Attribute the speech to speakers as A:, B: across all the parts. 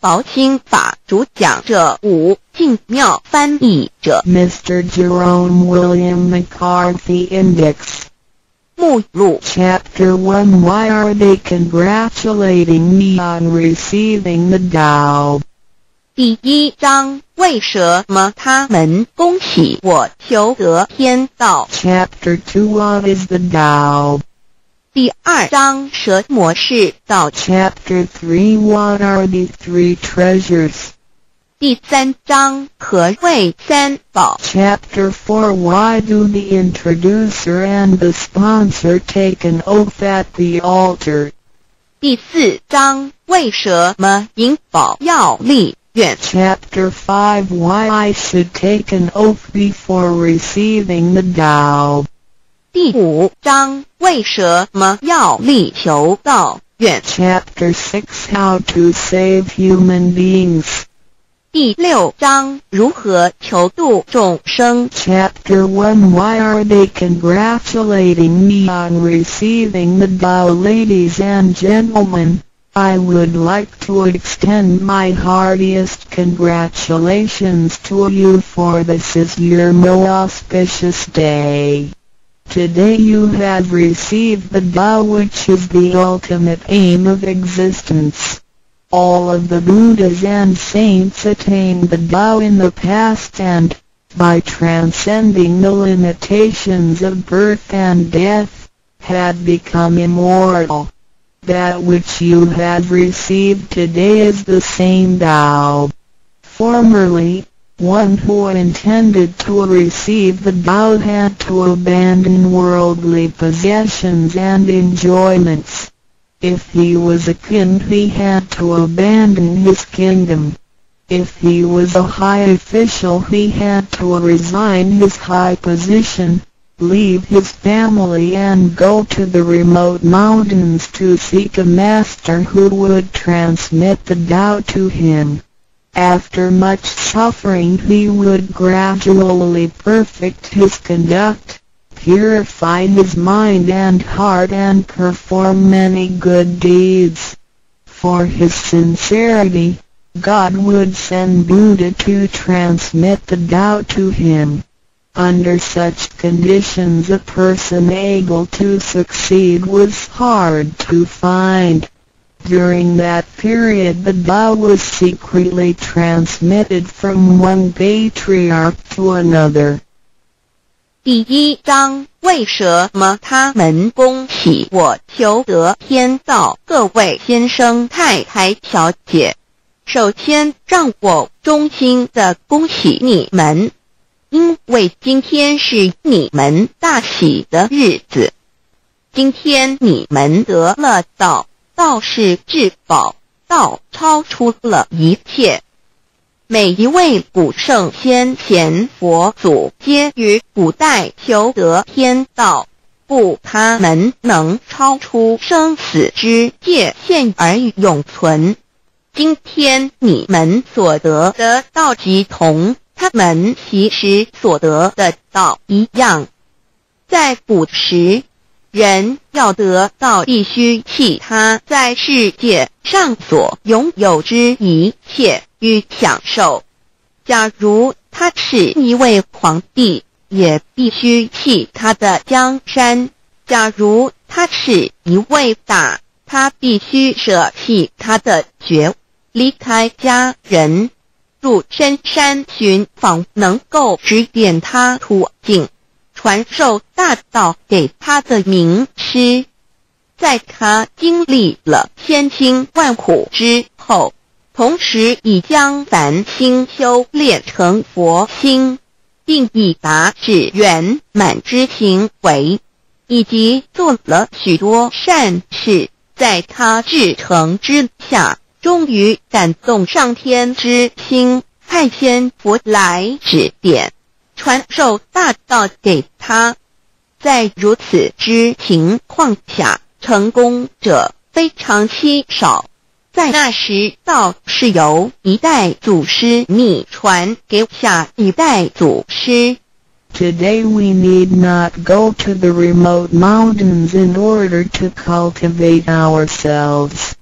A: 薄清法主讲者吴敬妙翻译者
B: Mr. Jerome William McCarthy Index
A: 目录
B: Chapter 1 Why are they congratulating me on receiving the Tao?
A: 第1章为什么他们恭喜我求得天道
B: Chapter 2 What is the Tao?
A: 第2章什么是道
B: Chapter 3 What are the three treasures?
A: 第3章何谓三宝
B: Chapter 4 Why do the introducer and the sponsor take an oath at the altar?
A: 第4章为什么引宝要立愿
B: Chapter 5 Why I should take an oath before receiving the Tao?
A: 第5章为什么要立求道愿
B: Chapter 6 How to save human beings.
A: 第6章如何求度众生
B: Chapter 1 Why are they congratulating me on receiving the Tao? Ladies and gentlemen, I would like to extend my heartiest congratulations to you, for this is your most auspicious day. Today you have received the Tao, which is the ultimate aim of existence. All of the Buddhas and saints attained the Tao in the past and, by transcending the limitations of birth and death, had become immortal. That which you have received today is the same Tao. Formerly, one who intended to receive the Tao had to abandon worldly possessions and enjoyments. If he was a king, he had to abandon his kingdom. If he was a high official, he had to resign his high position, leave his family and go to the remote mountains to seek a master who would transmit the Tao to him. After much suffering he would gradually perfect his conduct, purify his mind and heart and perform many good deeds. For his sincerity, God would send Buddha to transmit the Tao to him. Under such conditions a person able to succeed was hard to find. During that period the Tao was secretly transmitted from one patriarch to another.
A: 第1章为什么他们恭喜我求得天道？各位先生太太小姐，首先让我衷心地恭喜你们，因为今天是你们大喜的日子。今天你们得了道，道是至宝，道超出了一切。每一位古圣先贤佛祖皆于古代求得天道，故他们能超出生死之界限而永存。今天你们所得的道即同他们其时所得的道一样。在古时，人要得到必须弃他在世界上所拥有之一切与享受。假如他是一位皇帝，也必须弃他的江山；假如他是一位大，他必须舍弃他的爵，离开家人，入深山寻访能够指点他途径，传授大道给他的名师。在他经历了千辛万苦之后，同时已将凡心修炼成佛心，并已达至圆满之行为，以及做了许多善事，在他至诚之下，终于感动上天之心，派遣佛来指点，传授大道给他。在如此之情况下，成功者非常稀少。在那时，道是由一代祖师秘传给下一代祖师。
B: Today we need not go to the remote mountains in order to cultivate ourselves.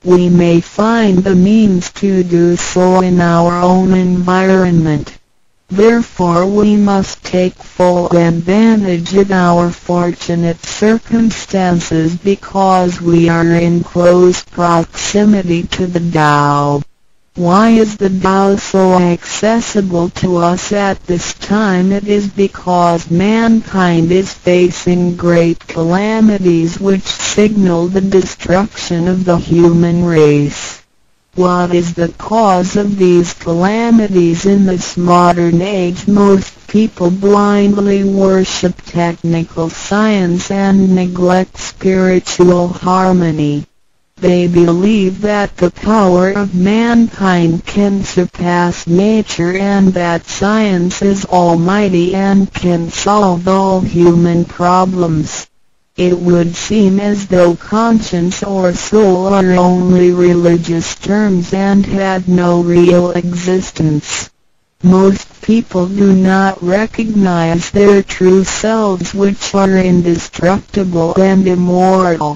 B: we may find the means to do so in our own environment. Therefore we must take full advantage of our fortunate circumstances because we are in close proximity to the Tao. Why is the Tao so accessible to us at this time? It is because mankind is facing great calamities which signal the destruction of the human race. What is the cause of these calamities in this modern age? Most people blindly worship technical science and neglect spiritual harmony. They believe that the power of mankind can surpass nature and that science is almighty and can solve all human problems. It would seem as though conscience or soul are only religious terms and had no real existence. Most people do not recognize their true selves, which are indestructible and immortal.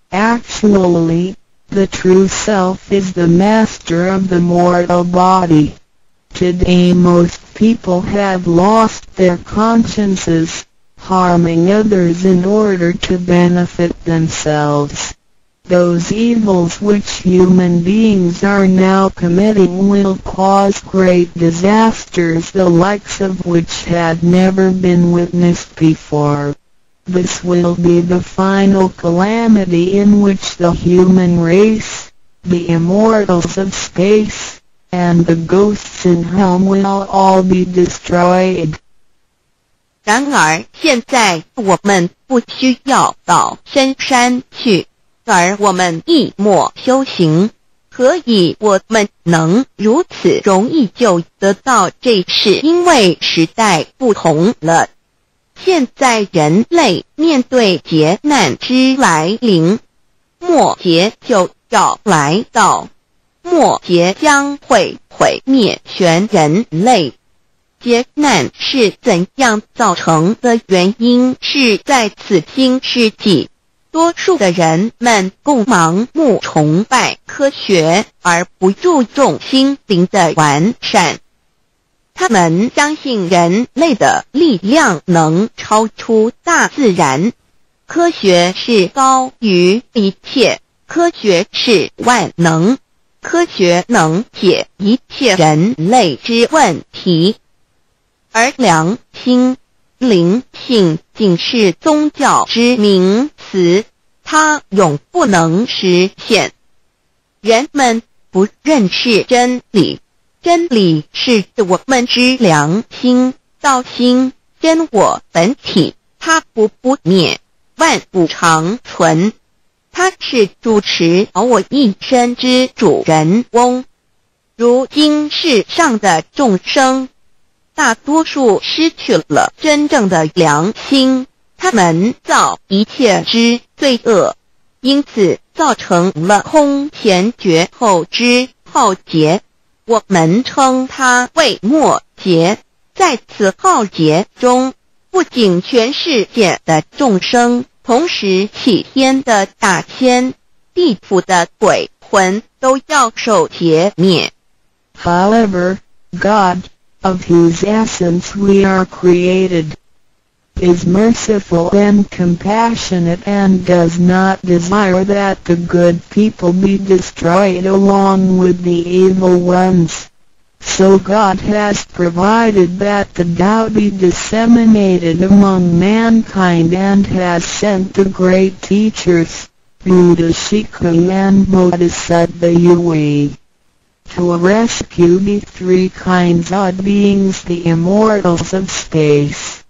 B: Actually, the true self is the master of the mortal body. Today most people have lost their consciences, harming others in order to benefit themselves. Those evils which human beings are now committing will cause great disasters, the likes of which had never been witnessed before. This will be the final calamity in which the human race, the immortals of space, and the ghosts in hell will all be destroyed.
A: 然而现在我们不需要到深山去，而我们一默修行。何以我们能如此容易就得到这事？因为时代不同了。现在人类面对劫难之来临，末劫就要来到，末劫将会毁灭全人类。劫难是怎样造成的？原因是在此新世纪，多数的人们共盲目崇拜科学，而不注重心灵的完善。他们相信人类的力量能超出大自然，科学是高于一切，科学是万能，科学能解一切人类之问题。而良心、灵性仅是宗教之名词，它永不能实现。人们不认识真理，真理是我们之良心、道心、真我本体，它不灭，万物长存。它是主持我一生之主人翁。如今世上的众生，大多数失去了真正的良心，他们造一切之罪恶，因此造成了空前绝后之浩劫。我们称它为末劫。在此浩劫中，不仅全世界的众生，同时起天的大千、地府的鬼魂都要受劫灭。
B: However, God, of whose essence we are created, is merciful and compassionate and does not desire that the good people be destroyed along with the evil ones. So God has provided that the Tao be disseminated among mankind and has sent the great teachers, Buddha Shikha and Bodhisattva Yue, to rescue the three kinds of beings, the immortals of space,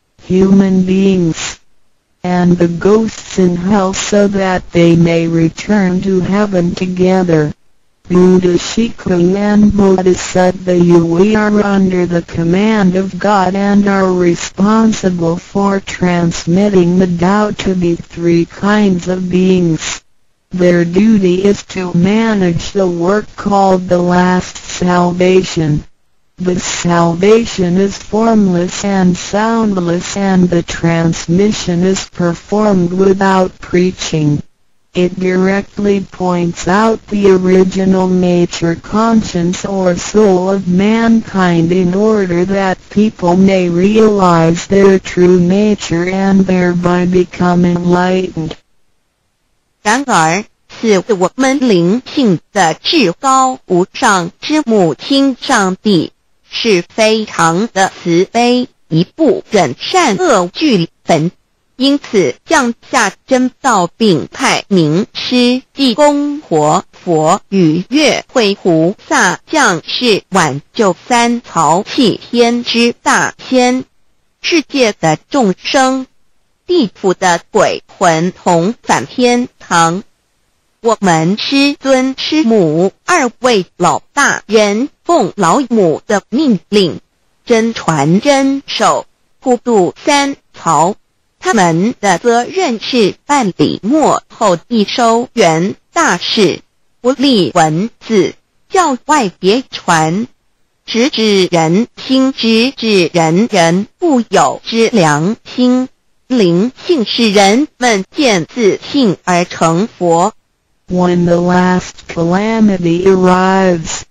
B: human beings, and the ghosts in hell, so that they may return to heaven together. Buddha Shikha and Bodhisattva Yue are under the command of God and are responsible for transmitting the Tao to the three kinds of beings. Their duty is to manage the work called the last salvation. This salvation is formless and soundless, and the transmission is performed without preaching. It directly points out the original nature, conscience or soul of mankind in order that people may realize their true nature and thereby become enlightened.
A: 然而，是我们灵性的至高无上之母亲上帝，是非常的慈悲，一不忍善恶俱焚。因此降下真道并派名师济公活佛与月慧菩萨降世挽救三曹弃天之大仙，世界的众生，地府的鬼魂同返天堂。我们师尊师母二位老大人奉老母的命令，真传真守，普渡三曹。他们的责任是办理末后一收元大事，不立文字，教外别传，直指人心，直指人人不有之良心。灵性使人们见自性而成佛。
B: When the last calamity arrives,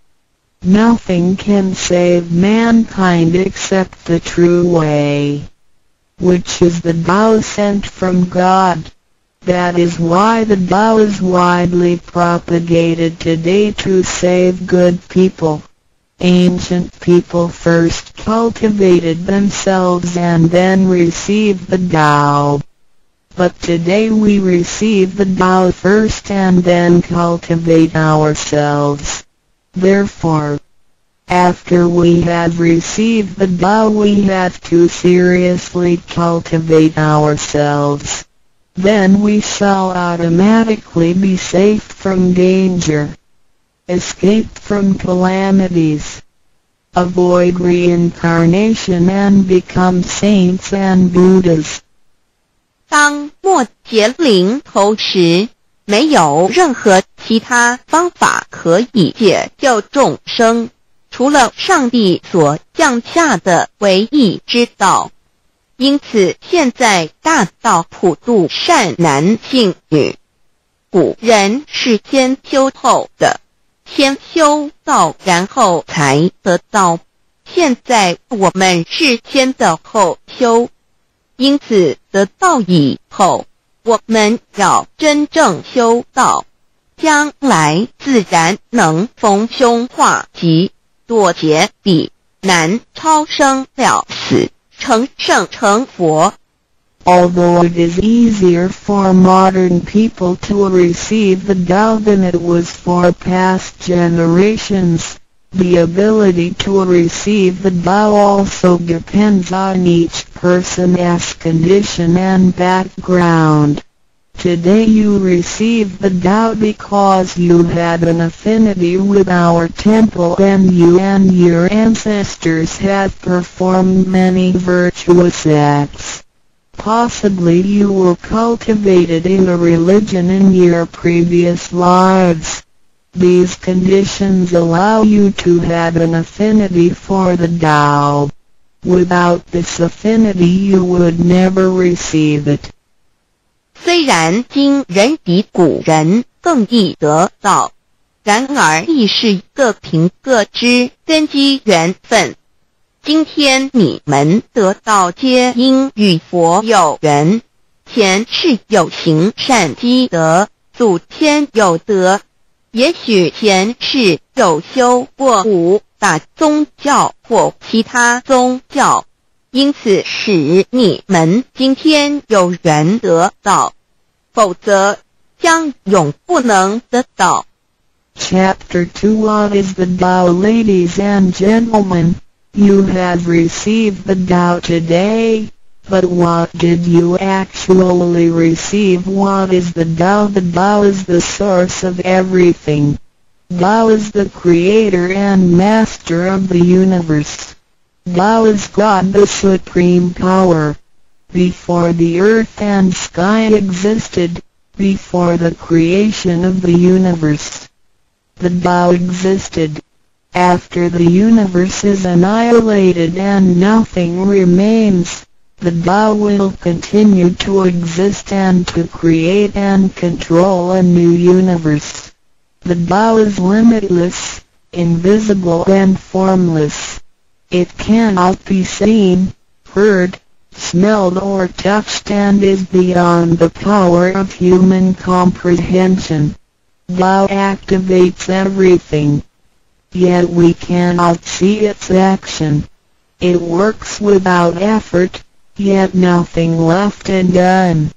B: nothing can save mankind except the true way, which is the Tao sent from God. That is why the Tao is widely propagated today to save good people. Ancient people first cultivated themselves and then received the Tao. But today we receive the Tao first and then cultivate ourselves. Therefore, after we have received the Tao, we have to seriously cultivate ourselves. Then we shall automatically be safe from danger, escape from calamities, avoid reincarnation and become saints and Buddhas.
A: 当末劫临头时，没有任何其他方法可以解救众生，除了上帝所降下的唯一之道。因此现在大道普渡善男信女，古人是先修后的，先修道然后才得道，现在我们是先的后修。因此得道以后，我们要真正修道，将来自然能逢凶化吉，躲劫彼难，超生了死，成圣成佛。
B: Although it is easier for modern people to receive the Tao than it was for past generations, the ability to receive the Tao also depends on each person's condition and background. Today you receive the Tao because you had an affinity with our temple and you and your ancestors have performed many virtuous acts. Possibly you were cultivated in a religion in your previous lives. These conditions allow you to have an affinity for the Tao. Without this affinity you would never receive it.
A: 虽然今人比古人更易得道，然而亦是各凭各知，根基缘分。今天你们得道皆因与佛有缘，前世有行善积德，祖先有德。也许前世有修过五大宗教或其他宗教，因此使你们今天有缘得道，否则将永不能得到。
B: Chapter 2 What is the Tao? Ladies and gentlemen, you have received the Tao today. But what did you actually receive? What is the Tao? The Tao is the source of everything. Tao is the creator and master of the universe. Tao is God, the supreme power. Before the earth and sky existed, before the creation of the universe, the Tao existed. After the universe is annihilated and nothing remains, the Tao will continue to exist and to create and control a new universe. The Tao is limitless, invisible and formless. It cannot be seen, heard, smelled or touched and is beyond the power of human comprehension. Tao activates everything. Yet we cannot see its action. It works without effort, yet nothing left undone.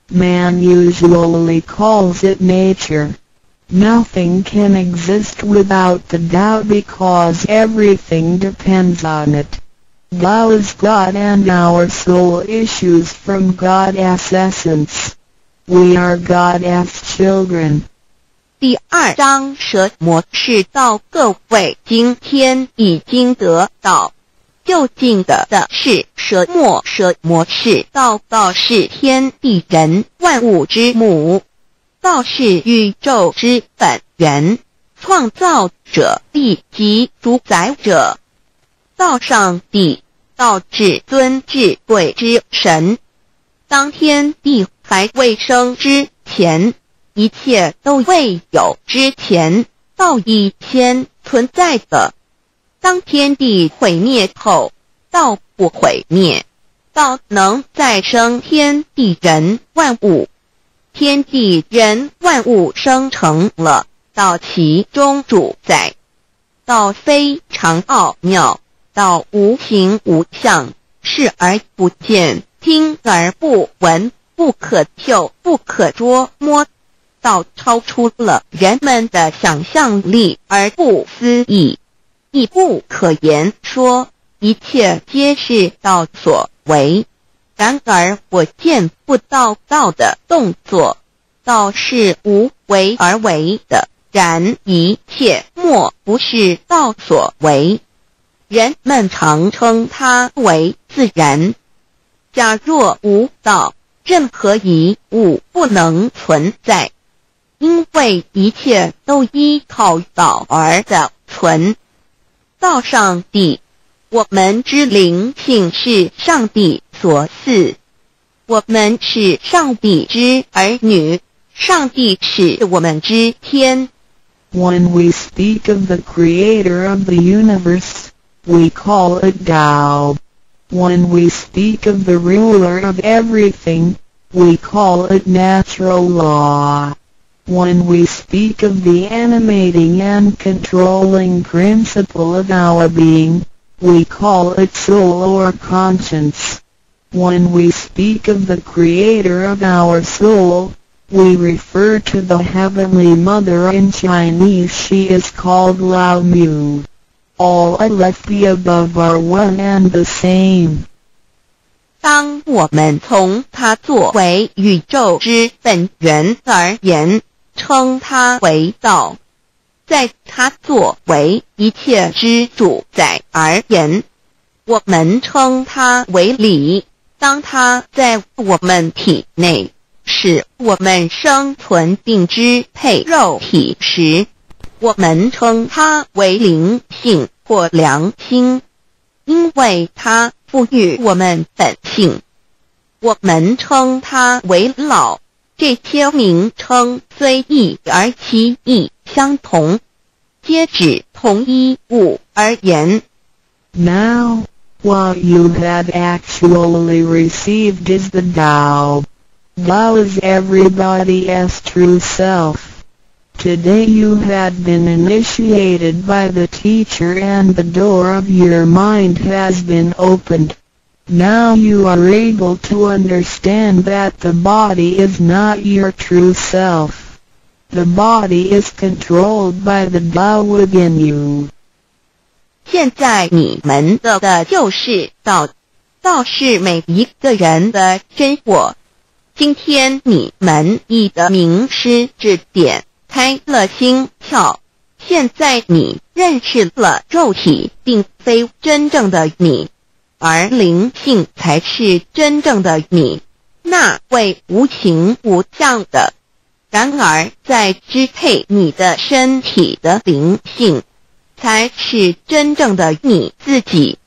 B: Man usually calls it nature. Nothing can exist without the Tao because everything depends on it. Tao is God and our soul issues from God's essence. We are God's children.
A: 第2章蛇魔是道，各位今天已经得到。究竟的是蛇魔是道，道是天地人万物之母，道是宇宙之本源，创造者地及主宰者。道上帝，道至尊至贵之神。当天地还未生之前，一切都未有之前，道已先存在的。当天地毁灭后，道不毁灭，道能再生天地人万物。天地人万物生成了，道其中主宰。道非常奥妙，道无形无相，视而不见，听而不闻，不可嗅，不可捉摸。道超出了人们的想象力而不思议，亦不可言说，一切皆是道所为。然而我见不到道的动作，道是无为而为的，然一切莫不是道所为。人们常称它为自然。假若无道，任何一物不能存在，因为一切都依靠道而的存。道上帝，我们之灵性是上帝所赐，我们是上帝之儿女，上帝是我们之天。
B: When we speak of the creator of the universe, we call it Tao. When we speak of the ruler of everything, we call it natural law. When we speak of the animating and controlling principle of our being, we call it soul or conscience. When we speak of the creator of our soul, we refer to the Heavenly Mother. In Chinese she is called Lao Mu. All of the above are one and the same.
A: 当我们从它作为宇宙之本源而言，称它为道；在它作为一切之主宰而言，我们称它为理。当它在我们体内，使我们生存并支配肉体时，我们称它为灵性或良心，因为它赋予我们本性。我们称它为老。这些名称虽异而其义相同，皆指同一物而言。
B: Now, what you have actually received is the Tao. Tao is everybody's true self. Today you have been initiated by the teacher and the door of your mind has been opened. Now you are able to understand that the body is not your true self. The body is controlled by the Tao within you.
A: 现在你们的就是道，道是每一个人的真我。今天你们已得名师指点，开了心窍。现在你认识了肉体并非真正的你，而灵性才是真正的你，那位无形无相的。然而在支配你的身体的灵性，才是真正的你自己。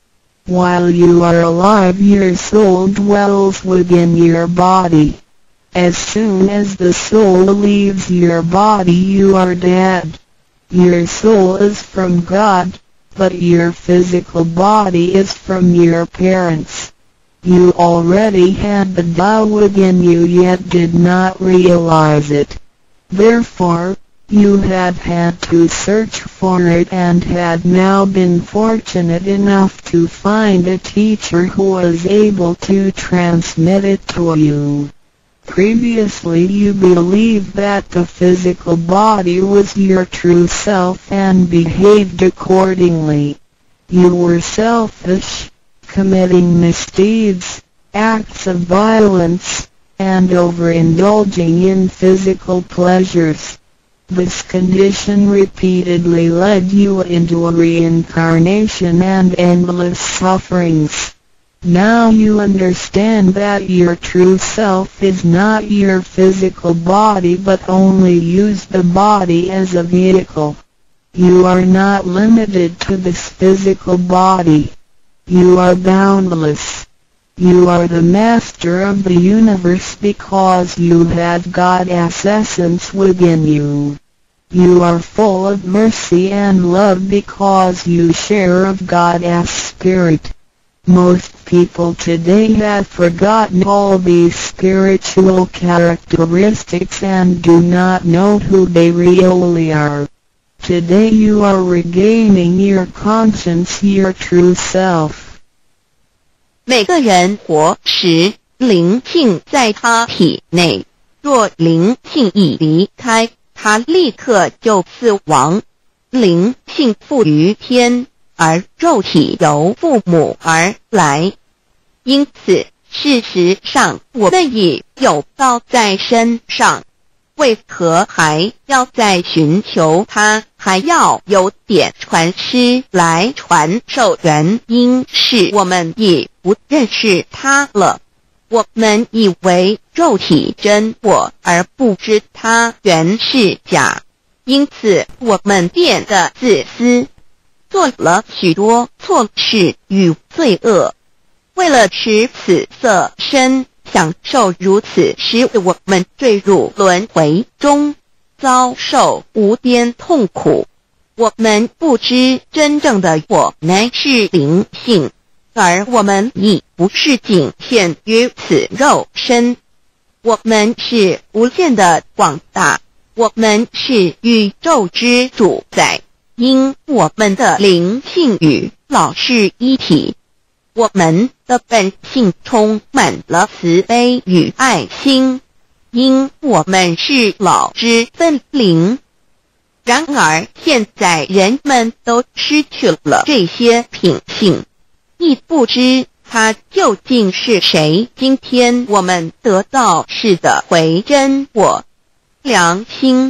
B: While you are alive, your soul dwells within your body. As soon as the soul leaves your body, you are dead. Your soul is from God, but your physical body is from your parents. You already had the Tao within you, yet did not realize it. Therefore, you had to search for it, and had now been fortunate enough to find a teacher who was able to transmit it to you. Previously you believed that the physical body was your true self and behaved accordingly. You were selfish, committing misdeeds, acts of violence, and overindulging in physical pleasures. This condition repeatedly led you into a reincarnation and endless sufferings. Now you understand that your true self is not your physical body, but only use the body as a vehicle. You are not limited to this physical body. You are boundless. You are the master of the universe because you have God's essence within you. You are full of mercy and love because you share of God's spirit. Most people today have forgotten all these spiritual characteristics and do not know who they really are. Today you are regaining your conscience, your true self.
A: 每个人活时，灵性在他体内，若灵性已离开，他立刻就死亡。灵性附于天，而肉体由父母而来。因此，事实上我们已有道在身上，为何还要再寻求它？还要有点传师来传授？原因是我们已不认识它了。我们以为肉体真我，而不知它原是假，因此我们变得自私，做了许多错事与罪恶。为了使此色身享受如此，使我们坠入轮回中，遭受无边痛苦。我们不知真正的我们是灵性，而我们已不是仅限于此肉身。我们是无限的广大，我们是宇宙之主宰，因我们的灵性与老是一体。我们的本性充满了慈悲与爱心，因我们是老之分灵。然而现在人们都失去了这些品性，亦不知他究竟是谁。今天我们得到是的回真我良心。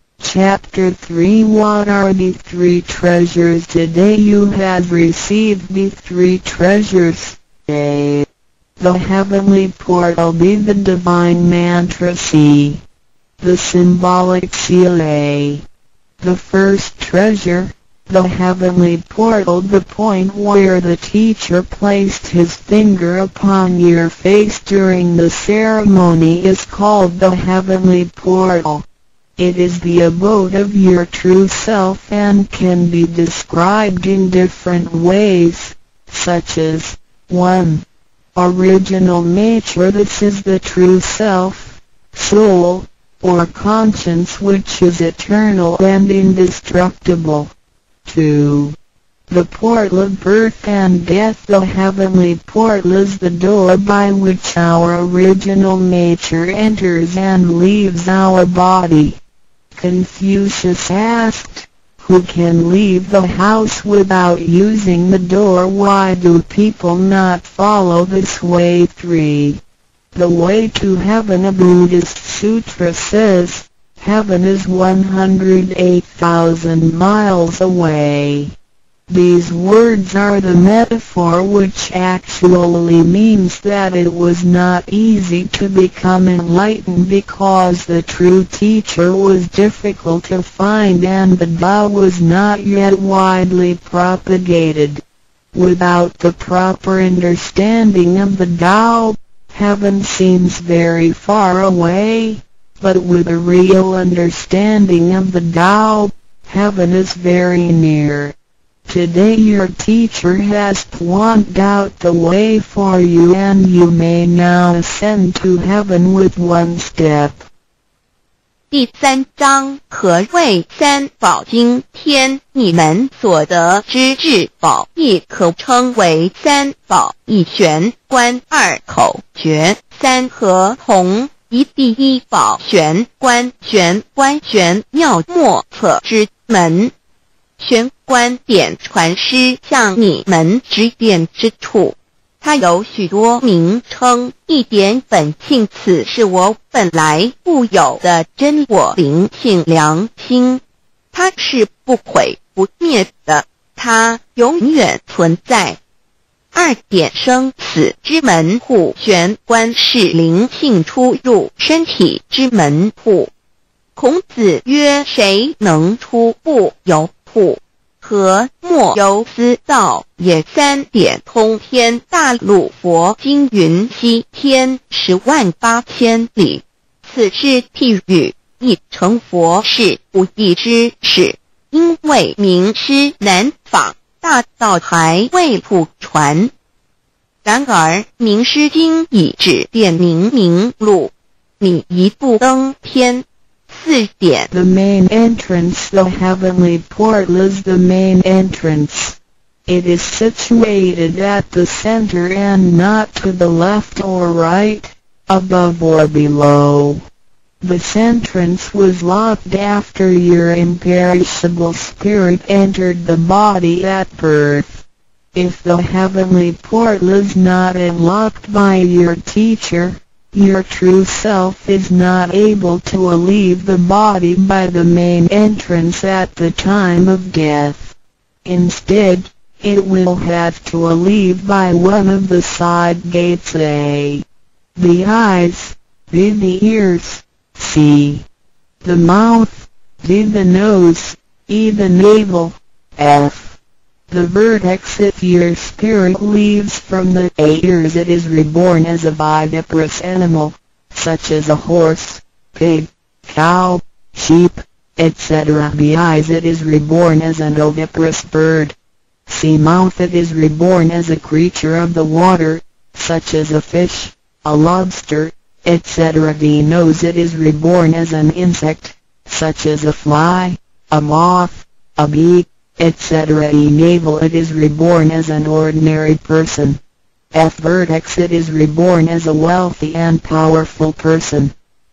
B: Chapter 3 What are the three treasures? Today you have received the three treasures. A. The heavenly portal. B. The divine mantra. C. The symbolic seal. A. The first treasure, the heavenly portal. The point where the teacher placed his finger upon your face during the ceremony is called the heavenly portal. It is the abode of your true self and can be described in different ways, such as 1. Original nature. This is the true self, soul, or conscience, which is eternal and indestructible. 2. The portal of birth and death. The heavenly portal is the door by which our original nature enters and leaves our body. Confucius asked, who can leave the house without using the door? Why do people not follow this way? 3. The way to heaven. A Buddhist sutra says, heaven is 108,000 miles away. These words are the metaphor, which actually means that it was not easy to become enlightened because the true teacher was difficult to find and the Tao was not yet widely propagated. Without the proper understanding of the Tao, heaven seems very far away, but with a real understanding of the Tao, heaven is very near. Today your teacher has pointed out the way for you, and you may now ascend to heaven with one step.
A: 第3章，何谓三宝经天？你们所得之至宝，亦可称为三宝。一玄观，二口诀，三合同。一第一宝玄观，玄观玄妙莫测之门。玄观点传师向你们指点之处，它有许多名称，一点本性，此是我本来固有的真我灵性良心，它是不毁不灭的，它永远存在。二点生死之门户，玄观是灵性出入身体之门户。孔子曰：谁能出不由户？何莫由思道也。三点通天大陆佛经云：西天108000里，此是譬喻，亦成佛是不易之事，因为名师难访，大道还未普传。然而名师经已指点明路，你一步登天。4点
B: The main entrance, the heavenly portal is the main entrance. It is situated at the center and not to the left or right, above or below. This entrance was locked after your imperishable spirit entered the body at birth. If the heavenly portal is not unlocked by your teacher, your true self is not able to leave the body by the main entrance at the time of death. Instead, it will have to leave by one of the side gates: A. The eyes, B. The ears, C. The mouth, D. The nose, E. The navel, F. The vertex. If your spirit leaves from the ears, it is reborn as a viviparous animal, such as a horse, pig, cow, sheep, etc. The eyes, it is reborn as an oviparous bird. C. Mouth, it is reborn as a creature of the water, such as a fish, a lobster, etc. The nose, it is reborn as an insect, such as a fly, a moth, a bee, etc. E. Navel, it is reborn as an ordinary person. F. Vertex, it is reborn as a wealthy and powerful person.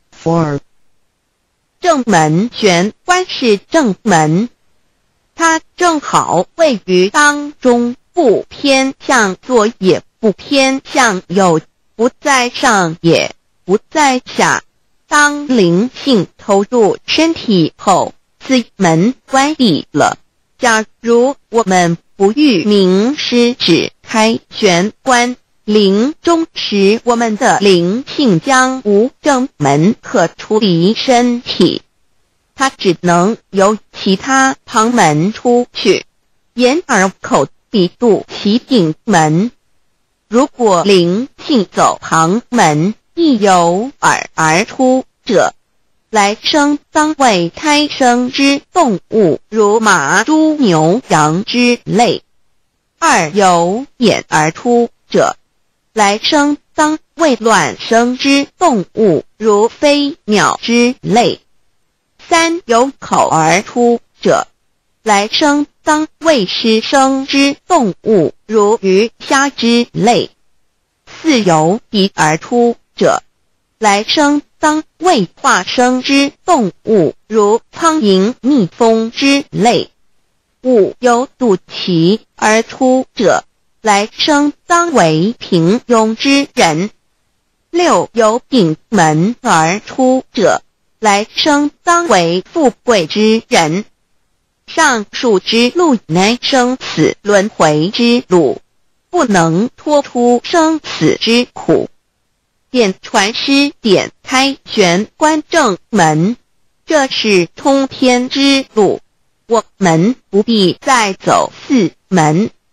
B: 4.
A: 正门玄观是正门，它正好位于当中，不偏向左也不偏向右，不在上也不在下。当灵性投入身体后，此门关闭了。假如我们不遇名师指开玄关，临终时我们的灵性将无正门可出离身体，它只能由其他旁门出去，眼耳口鼻肚脐顶门。如果灵性走旁门，亦由耳而出者，来生当为胎生之动物，如马、猪、牛、羊之类。二由眼而出者，来生当为卵生之动物，如飞鸟之类。三由口而出者，来生当为湿生之动物，如鱼虾之类。四由鼻而出者，来生当为化生之动物，如苍蝇、蜜蜂之类。五由肚脐而出者，来生当为平庸之人。六由顶门而出者，来生当为富贵之人。上述之路乃生死轮回之路，不能脱出生死之苦。点传师点开玄关正门，这是通天之路，我们不必再走四门。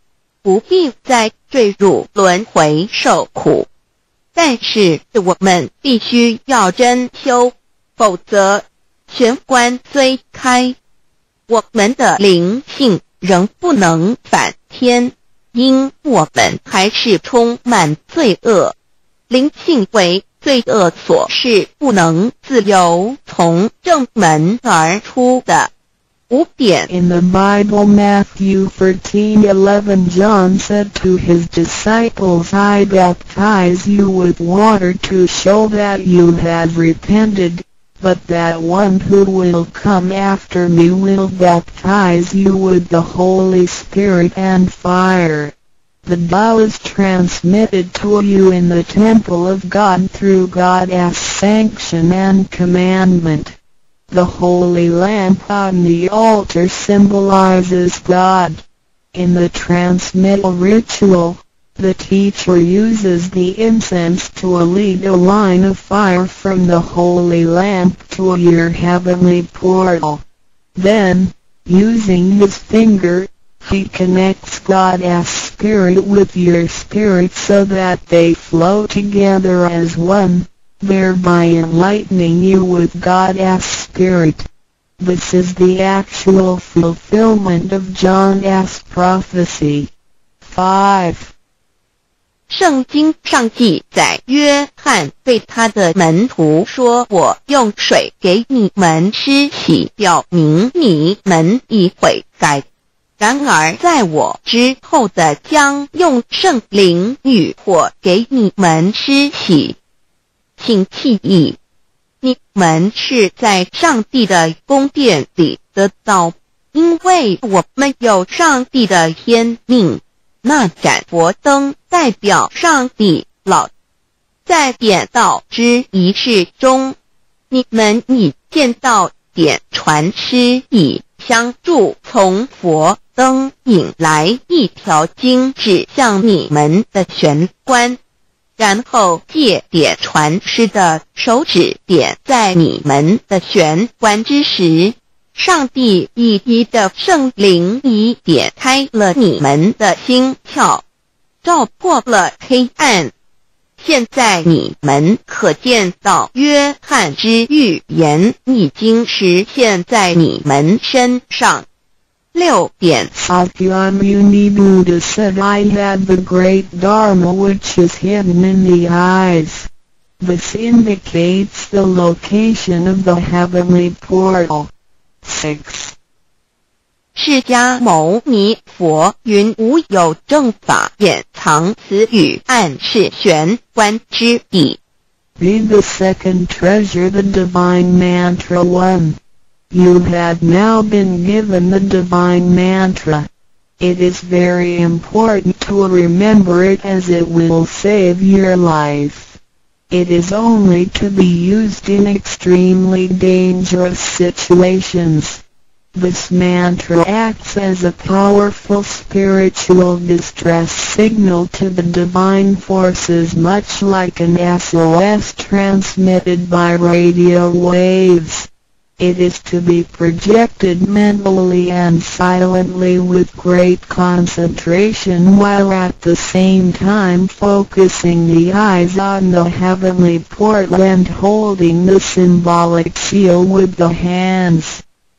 A: 不必再坠入轮回受苦。但是我们必须要真修，否则玄关虽开，我们的灵性仍不能返天，因我们还是充满罪恶，灵性为罪恶所是不能自由从正门而出的。5点
B: In the Bible, Matthew 13:11, John said to his disciples, I baptize you with water to show that you have repented, but that one who will come after me will baptize you with the Holy Spirit and fire. The Tao is transmitted to you in the temple of God through God's sanction and commandment. The holy lamp on the altar symbolizes God. In the transmittal ritual, the teacher uses the incense to lead a line of fire from the holy lamp to your heavenly portal. Then, using his finger, he connects God's spirit with your spirit so that they flow together as one, thereby enlightening you with God's Spirit. This is the actual fulfillment of John's prophecy. 5.
A: 圣经上记载，约翰对他的门徒说，我用水给你们施洗，表明你们已悔改。然而在我之后的将用圣灵与火给你们施洗。请记忆，你们是在上帝的宫殿里得到，因为我们有上帝的天命。那盏佛灯代表上帝老。在点道之仪式中，你们已见到点传师以相助从佛灯引来一条经指向你们的玄关，然后借点传师的手指点在你们的玄关之时，上帝以一的圣灵已点开了你们的心窍，照破了黑暗。现在你们可见到约翰之预言已经实现在你们身上。6点
B: Sakyamuni Buddha said, I had the great Dharma which is hidden in the eyes. This indicates the location of the heavenly portal. 6.
A: 释迦牟尼佛云无有正法掩藏此语，暗示玄关之地。
B: Read the second treasure, the divine mantra 1. You have now been given the divine mantra. It is very important to remember it as it will save your life. It is only to be used in extremely dangerous situations. This mantra acts as a powerful spiritual distress signal to the divine forces, much like an SOS transmitted by radio waves. It is to be projected mentally and silently with great concentration, while at the same time focusing the eyes on the heavenly portal and holding the symbolic seal with the hands.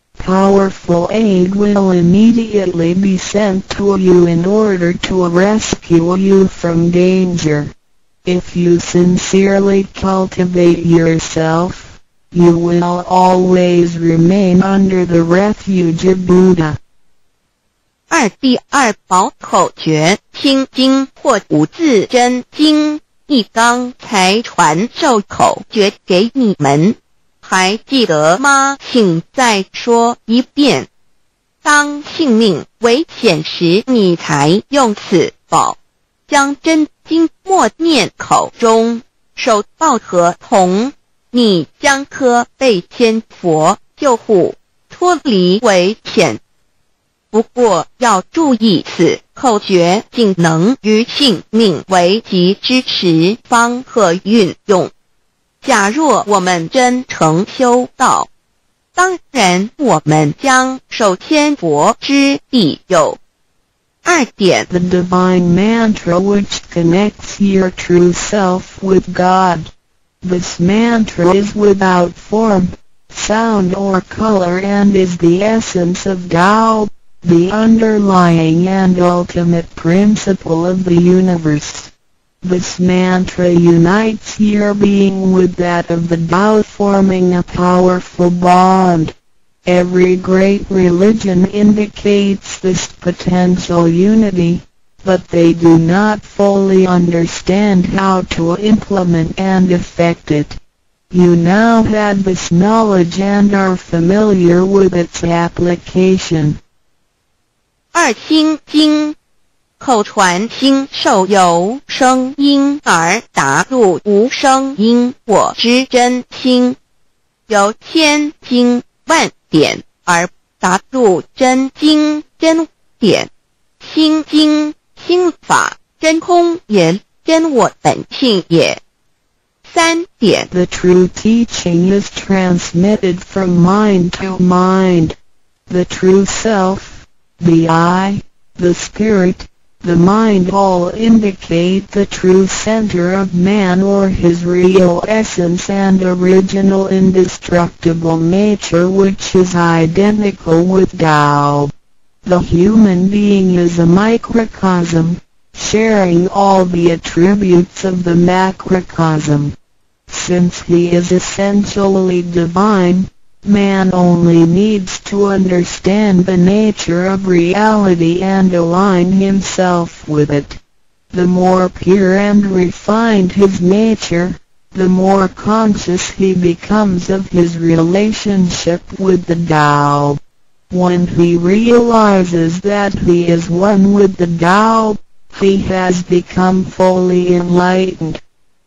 B: Powerful aid will immediately be sent to you in order to rescue you from danger. If you sincerely cultivate yourself, you will always remain under the refuge of Buddha.
A: 第二宝口诀，心经或无字真经，一刚才传授口诀给你们。还记得吗？请再说一遍。当性命危险时，你才用此宝。将真经默念口中，手抱合同，你将可被仙佛救护，脱离危险。不过要注意，此口诀仅能于性命危急之时方可运用。假若我们真诚修道，当然我们将受仙佛之庇佑。 2点
B: The divine mantra which connects your true self with God. This mantra is without form, sound or color and is the essence of Tao, the underlying and ultimate principle of the universe. This mantra unites your being with that of the Tao, forming a powerful bond. Every great religion indicates this potential unity, but they do not fully understand how to implement and effect it. You now have this knowledge and are familiar with its application.
A: 2心经，口传心授由声音而达入无声因我之真心，由千经万典而达入真经真典。心经心法真空也，真我本性也。3点
B: The true teaching is transmitted from mind to mind. The true self, the I, the spirit, the mind all indicate the true center of man or his real essence and original indestructible nature, which is identical with Tao. The human being is a microcosm, sharing all the attributes of the macrocosm. Since he is essentially divine, man only needs to understand the nature of reality and align himself with it. The more pure and refined his nature, the more conscious he becomes of his relationship with the Tao. When he realizes that he is one with the Tao, he has become fully enlightened.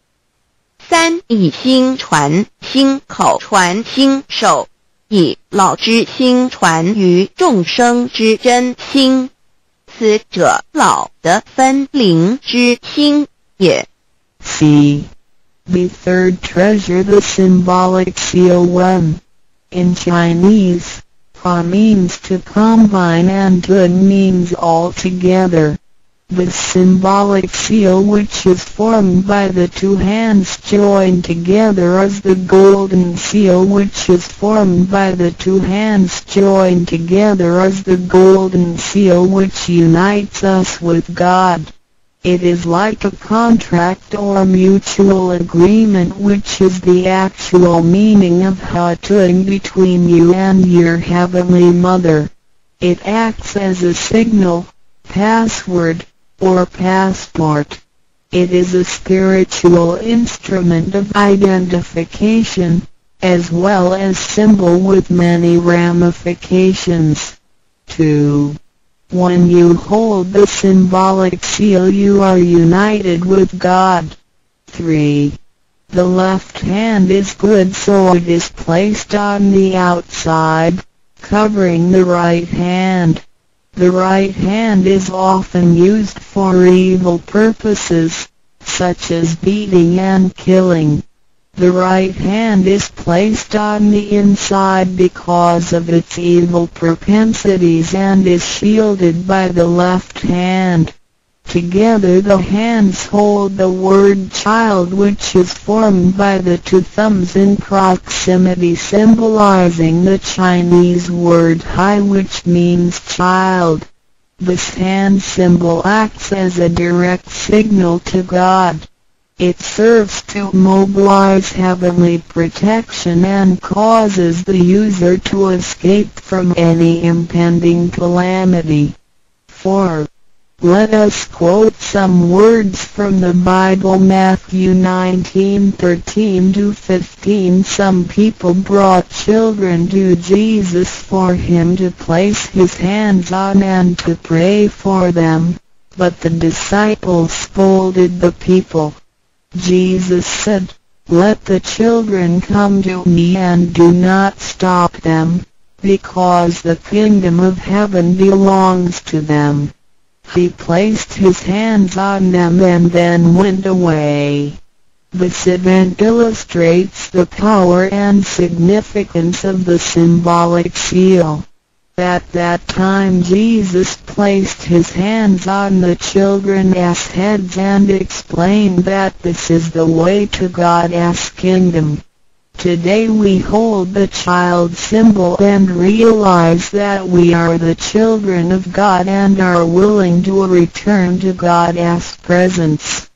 A: 3以心传心口传心授，以老之心传于众生之真心，此者老的分灵之心也。
B: C. The third treasure, the symbolic seal 1. In Chinese, Pa means to combine and Tun means all together. The symbolic seal, which is formed by the two hands joined together, is the golden seal, which is formed by the two hands joined together, is the golden seal which unites us with God. It is like a contract or mutual agreement, which is the actual meaning of Hatun between you and your Heavenly Mother. It acts as a signal, password, or passport. It is a spiritual instrument of identification, as well as symbol with many ramifications. 2. When you hold the symbolic seal, you are united with God. 3. The left hand is good, so it is placed on the outside, covering the right hand. The right hand is often used for evil purposes, such as beating and killing. The right hand is placed on the inside because of its evil propensities and is shielded by the left hand. Together the hands hold the word child, which is formed by the two thumbs in proximity, symbolizing the Chinese word hai, which means child. This hand symbol acts as a direct signal to God. It serves to mobilize heavenly protection and causes the user to escape from any impending calamity. 4. Let us quote some words from the Bible. Matthew 19:13-15. Some people brought children to Jesus for him to place his hands on and to pray for them, but the disciples scolded the people. Jesus said, "Let the children come to me and do not stop them, because the kingdom of heaven belongs to them." He placed his hands on them and then went away. This event illustrates the power and significance of the symbolic seal. At that time Jesus placed his hands on the children's heads and explained that this is the way to God's kingdom. Today we hold the child symbol and realize that we are the children of God and are willing to return to God's presence.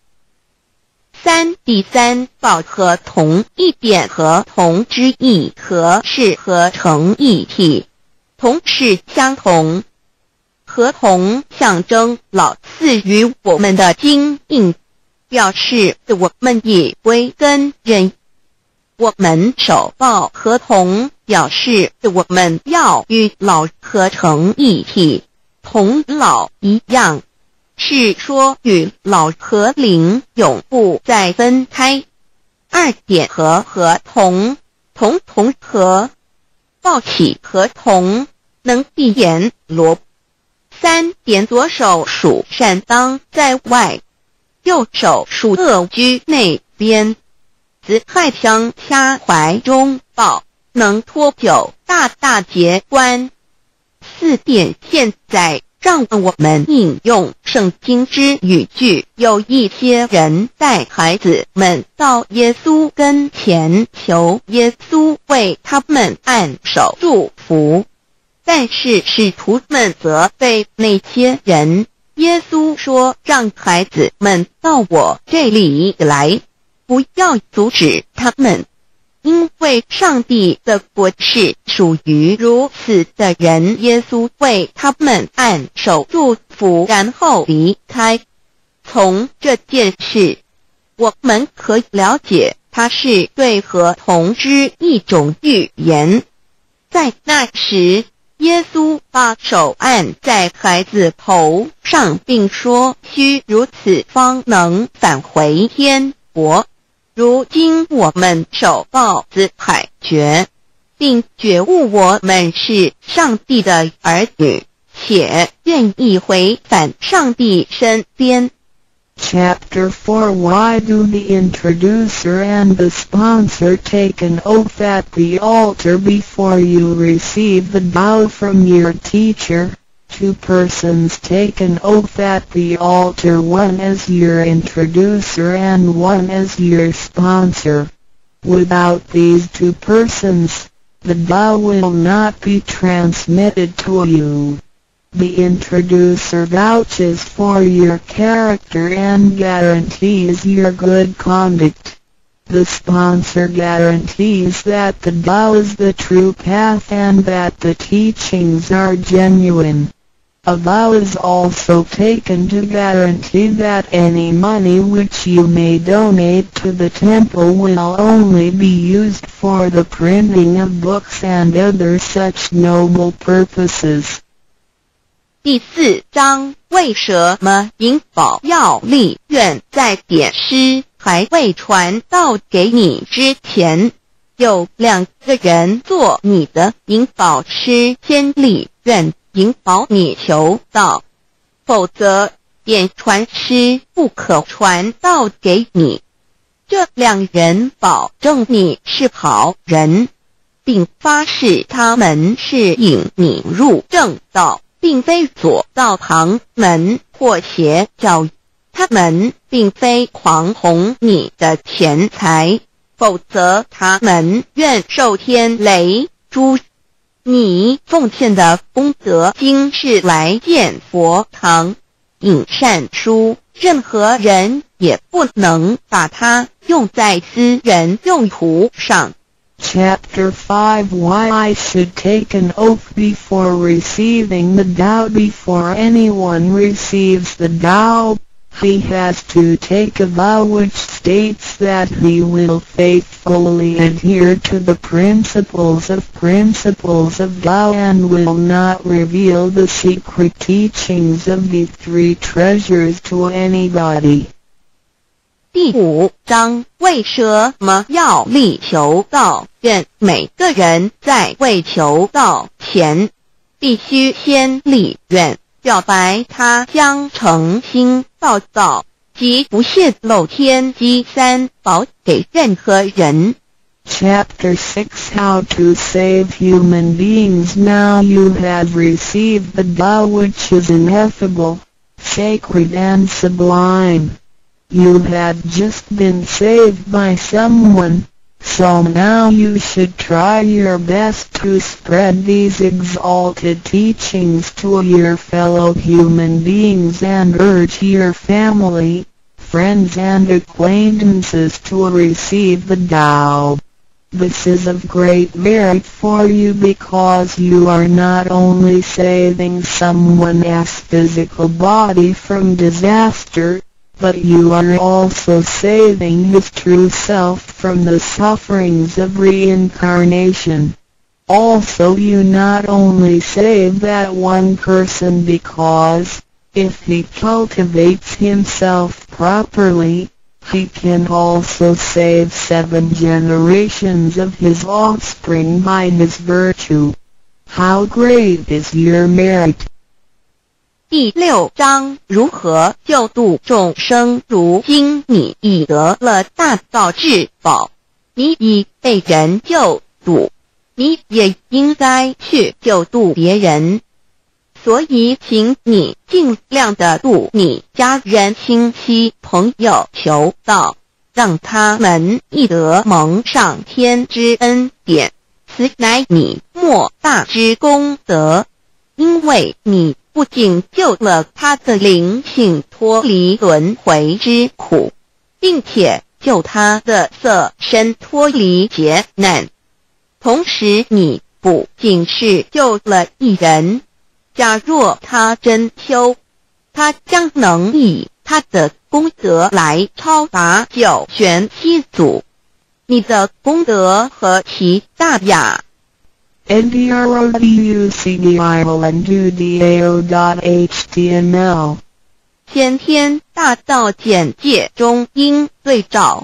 A: 3. 第三，抱合同，一点合同之意，合是合成一体，同是相同，合同象征老赐予我们的经印，表示我们已归根认。我们手抱合同，表示我们要与老合成一体，同老一样，是说与老和灵永不再分开。2点合同，同合，抱起合同，能闭眼罗。3点左手属善当在外，右手属恶居内边。子亥枪掐怀中抱，能脱臼大节关。4点现在让我们引用圣经之语句，有一些人带孩子们到耶稣跟前，求耶稣为他们按手祝福，但是使徒们责备那些人。耶稣说，让孩子们到我这里来，不要阻止他们，因为上帝的国是属于如此的人。耶稣为他们按手祝福，然后离开。从这件事，我们可以了解，它是对合同之一种预言。在那时，耶稣把手按在孩子头上，并说，须如此方能返回天国。如今我们手抱子海觉，并觉悟我们是上帝的儿女，且愿意回返上帝身边。
B: Chapter 4 Why do the introducer and the sponsor take an oath at the altar before you receive the vow from your teacher? 2 persons take an oath at the altar, one as your introducer and one as your sponsor. Without these 2 persons, the vow will not be transmitted to you. The introducer vouches for your character and guarantees your good conduct. The sponsor guarantees that the vow is the true path and that the teachings are genuine. A vow is also taken to guarantee that any money which you may donate to the temple will only be used for the printing of books and other such noble purposes.
A: 第4章，为什么银宝要立愿在典诗还未传到给你之前，有2个人做你的银宝师，先立愿引保你求道，否则典传师不可传道给你。这2人保证你是好人，并发誓他们是引你入正道，并非左道旁门或邪教。他们并非狂哄你的钱财，否则他们愿受天雷诛。你奉献的功德经是来建佛堂、引善书，任何人也不能把它用在私人用途上。
B: Chapter 5 Why I should take an oath before receiving the vow. Before anyone receives the vow, he has to take a vow which states that he will faithfully adhere to the principles of vow and will not reveal the secret teachings of the 3 treasures to anybody.
A: 第5章，为什么要立求道愿？每个人在未求道前，必须先立愿，表白他将诚心报道及不泄露天机3宝给任何人。
B: Chapter 6 How to Save Human Beings. Now you have received the Tao, which is ineffable, sacred and sublime. You have just been saved by someone, so now you should try your best to spread these exalted teachings to your fellow human beings and urge your family, friends and acquaintances to receive the Tao. This is of great merit for you because you are not only saving someone's physical body from disaster, but you are also saving his true self from the sufferings of reincarnation. Also you not only save that one person because, if he cultivates himself properly, he can also save 7 generations of his offspring by his virtue. How great is your merit!
A: 第6章如何救度众生。如今你已得了大道至宝，你已被人救度，你也应该去救度别人。所以请你尽量的度你家人、亲戚、朋友求道，让他们亦得蒙上天之恩典，此乃你莫大之功德。因为你不仅救了他的灵性脱离轮回之苦，并且救他的色身脱离劫难，同时你不仅是救了一人，假若他真修，他将能以他的功德来超拔9玄7祖。你的功德何其大呀
B: ！NDRODUCDIOLANDUDAO.html
A: 先天大道简介中应对照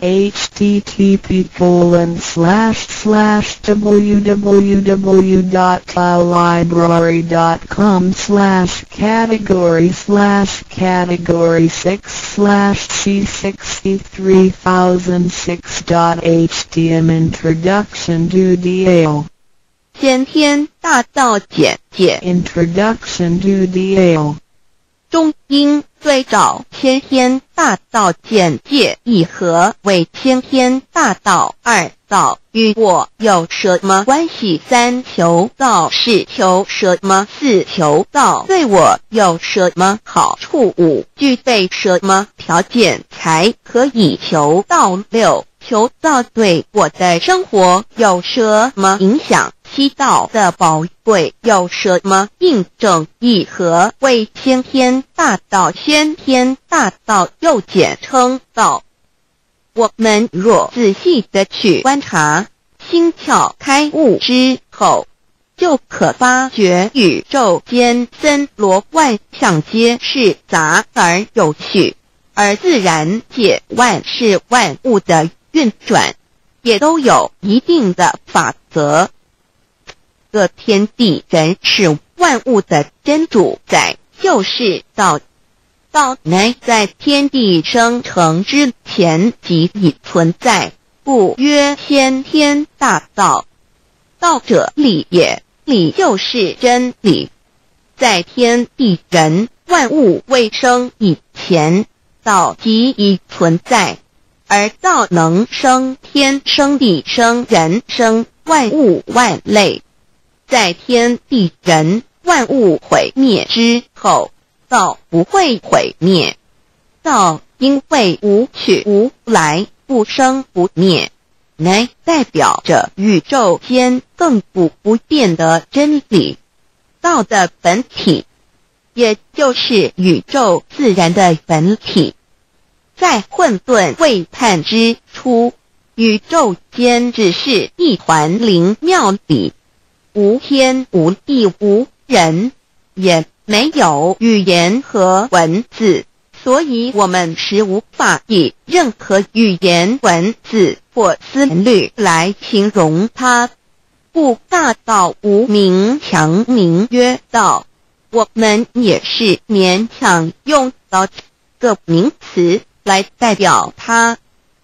B: http://www.taolibrary.com/category/c63006.htm Introduction to DAO
A: 先天大道简介
B: Introduction to DAO
A: 中应对照先天大道简介一和为先天大道2道与我有什么关系？3求道是求什么？4求道对我有什么好处？5具备什么条件才可以求道？6求道对我的生活有什么影响？7道的宝贵有什么印证？一和为先天大道，先天大道又简称道。我们若仔细地去观察，心窍开悟之后，就可发觉宇宙间森罗万象皆是杂而有序，而自然界万事万物的运转也都有一定的法则。这天地人是万物的真主宰，就是道。道乃在天地生成之前即已存在，故曰先天大道。道者理也，理就是真理。在天地人万物未生以前，道即已存在，而道能生天、生地、生人、生万物万类。在天地人万物毁灭之后，道不会毁灭。道因为无去无来，不生不灭，乃代表着宇宙间亘古不变的真理。道的本体，也就是宇宙自然的本体。在混沌未判之初，宇宙间只是一团灵妙理，无天无地无人，也没有语言和文字，所以我们是无法以任何语言、文字或思虑来形容它。故大道无名强名曰道，我们也是勉强用到这个名词来代表它。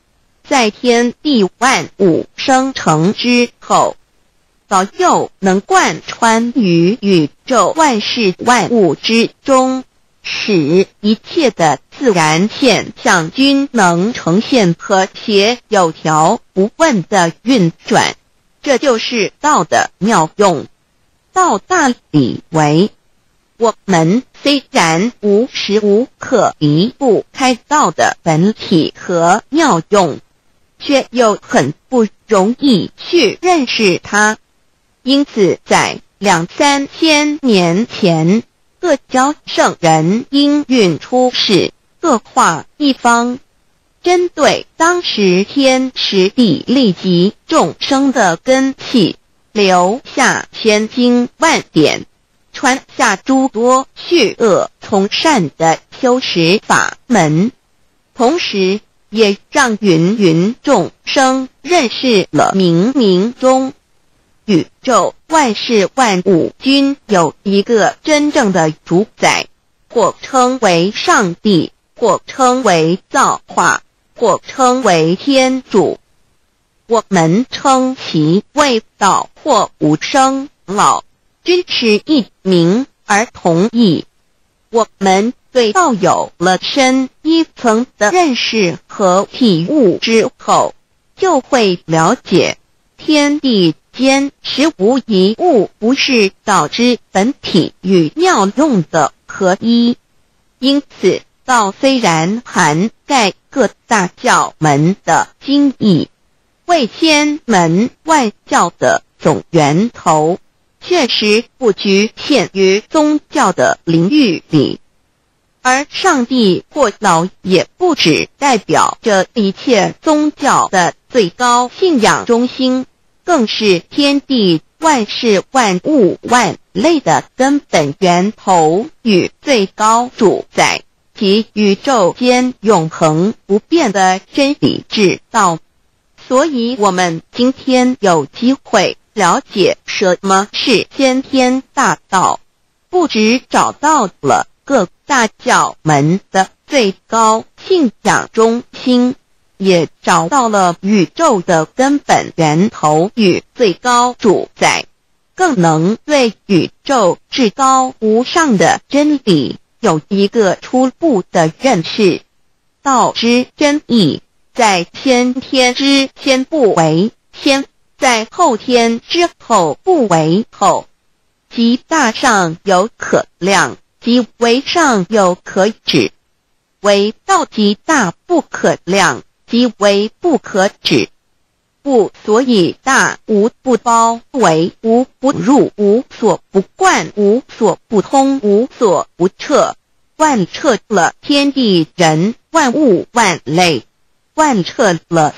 A: 在天地万物生成之后，早就能贯穿于宇宙万事万物之中，使一切的自然现象均能呈现和谐有条不紊的运转。这就是道的妙用。道大理为，我们虽然无时无刻离不开道的本体和妙用，却又很不容易去认识它。因此在2、3千年前，各教圣人应运出世，各化一方，针对当时天时地利及众生的根器，留下千经万典，传下诸多去恶从善的修持法门，同时也让芸芸众生认识了冥冥中宇宙万事万物均有一个真正的主宰，或称为上帝，或称为造化，或称为天主。我们称其为道或无生老，均是一名而同义。我们对道有了深一层的认识和体悟之后，就会了解天地间实无一物不是道之本体与妙用的合一。因此道虽然涵盖各大教门的经义，为千门万教的总源头，确实不局限于宗教的领域里。而上帝或老也不只代表着一切宗教的最高信仰中心，更是天地万事万物万类的根本源头与最高主宰，及宇宙间永恒不变的真理之道。所以我们今天有机会了解什么是先天大道，不只找到了各大教门的最高信仰中心，也找到了宇宙的根本源头与最高主宰，更能对宇宙至高无上的真理有一个初步的认识。道之真义，在先天之先不为先，在后天之后不为后，即大上有可量，即为上有可止，为道即大不可量，即为不可止。不所以大无不包，为无不入，无所不贯，无所不通，无所不彻，贯彻了天地人万物万类，贯彻了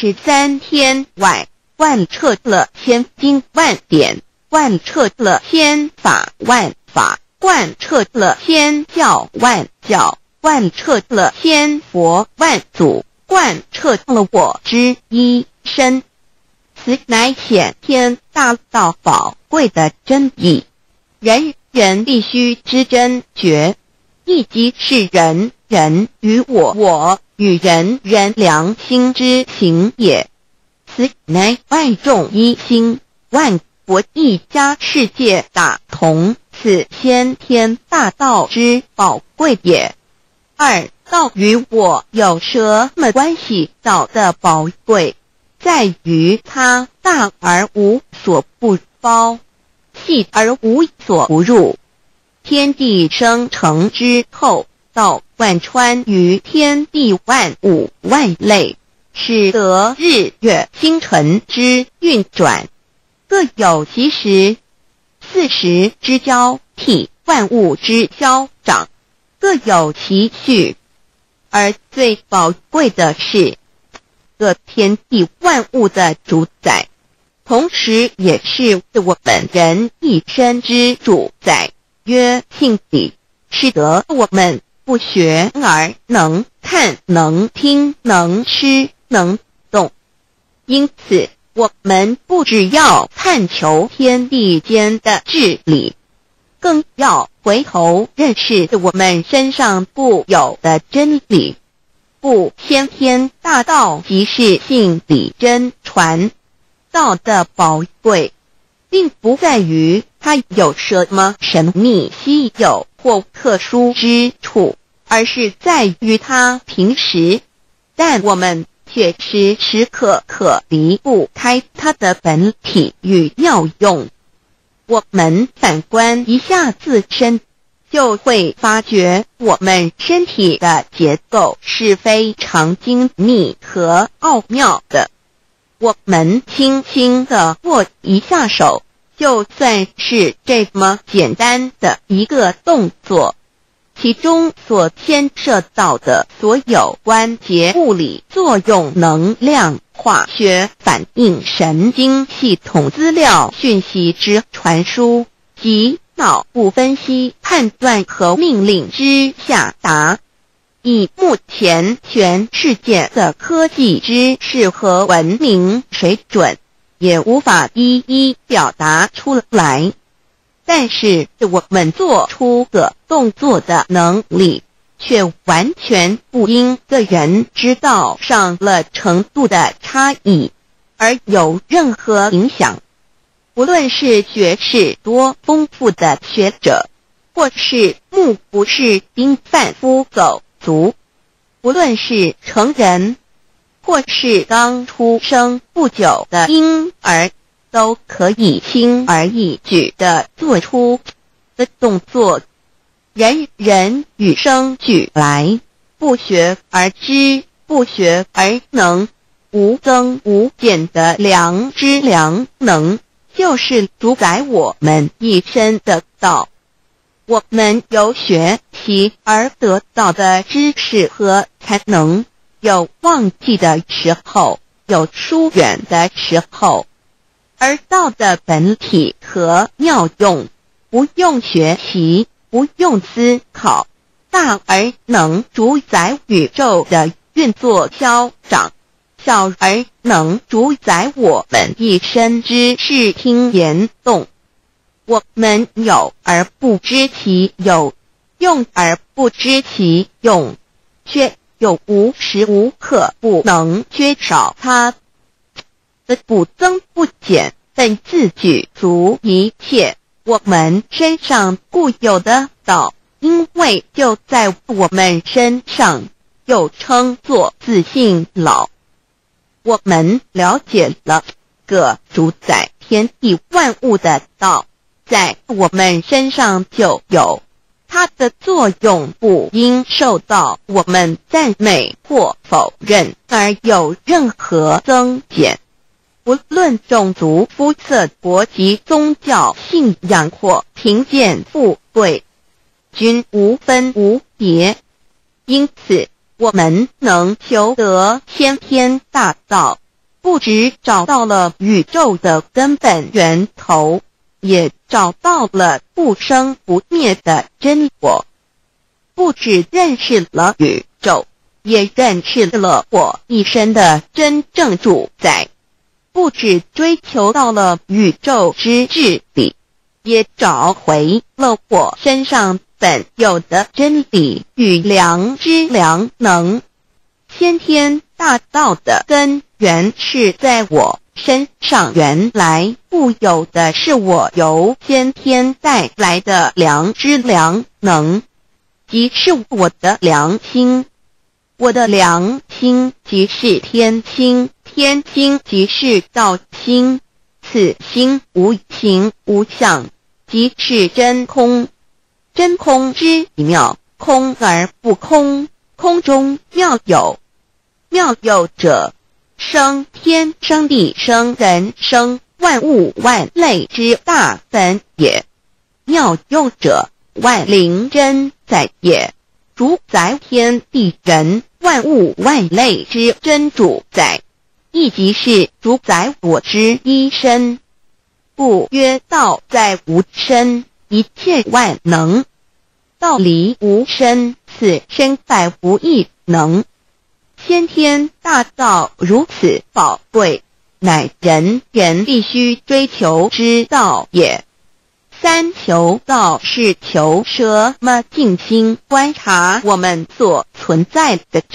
A: 33天外，贯彻了千经万典，贯彻了千法万法，贯彻了千教万教，贯彻了千佛万祖，贯彻了我之一身。此乃显天大道宝贵的真义，人人必须知真觉，亦即是人人与我，我与人人良心之行也。此乃万众一心，万国一家，世界大同，此先天大道之宝贵也。二，道与我有什么关系？道的宝贵在于它大而无所不包，细而无所不入。天地生成之后，道贯穿于天地万物万类，使得日月星辰之运转各有其时，四时之交替，万物之消长各有其序。而最宝贵的是各天地万物的主宰，同时也是我们人一生之主宰，曰性理，使得我们不学而能看，能听，能吃，能动。因此我们不只要探求天地间的治理，更要回头认识我们身上固有的真理。 部先天大道即是性理真传。道的宝贵，并不在于它有什么神秘稀有或特殊之处，而是在于它平时，但我们却时时刻刻离不开它的本体与妙用。我们反观一下自身，就会发觉我们身体的结构是非常精密和奥妙的。我们轻轻地握一下手，就算是这么简单的一个动作，其中所牵涉到的所有关节物理作用、能量、化学反应、神经系统资料讯息之传输及脑部分析、判断和命令之下达，以目前全世界的科技知识和文明水准，也无法一一表达出来。但是我们做出个动作的能力，却完全不因个人知道上了程度的差异而有任何影响。无论是学识多丰富的学者，或是目不识丁贩夫走卒，无论是成人，或是刚出生不久的婴儿，都可以轻而易举地做出的动作。人人与生俱来，不学而知，不学而能，无增无减的良知良能，就是主宰我们一生的道。我们有学习而得到的知识和才能，有忘记的时候，有疏远的时候，而道的本体和妙用，不用学习，不用思考，大而能主宰宇宙的运作消长，小而能主宰我们一生之视听言动。我们有而不知其有，用而不知其用，却又无时无刻不能缺少它的不增不减，本自具足一切我们身上固有的道，因为就在我们身上，又称作自性老。我们了解了个主宰天地万物的道，在我们身上就有，它的作用不应受到我们赞美或否认而有任何增减。无论种族、肤色、国籍、宗教、信仰或贫贱富贵，均无分无别。因此，我们能求得先天大道，不只找到了宇宙的根本源头，也找到了不生不灭的真我。不只认识了宇宙，也认识了我一生的真正主宰。不只追求到了宇宙之至理，也找回了我身上本有的真理与良知良能。先天大道的根源是在我身上，原来固有的是我由先天带来的良知良能，即是我的良心。我的良心即是天心，天心即是道心，此心无形无相，即是真空。真空之妙，空而不空，空中妙有。妙有者，生天生地生人生万物万类之大本也。妙有者，万灵真在也，主宰天地人万物万类之真主宰，亦即是主宰我之一身。故曰道在无身，一切万能；道离无身，此身在无一能。先天大道如此宝贵，乃人人必须追求之道也。三求道是求什么静心观察我们所存在的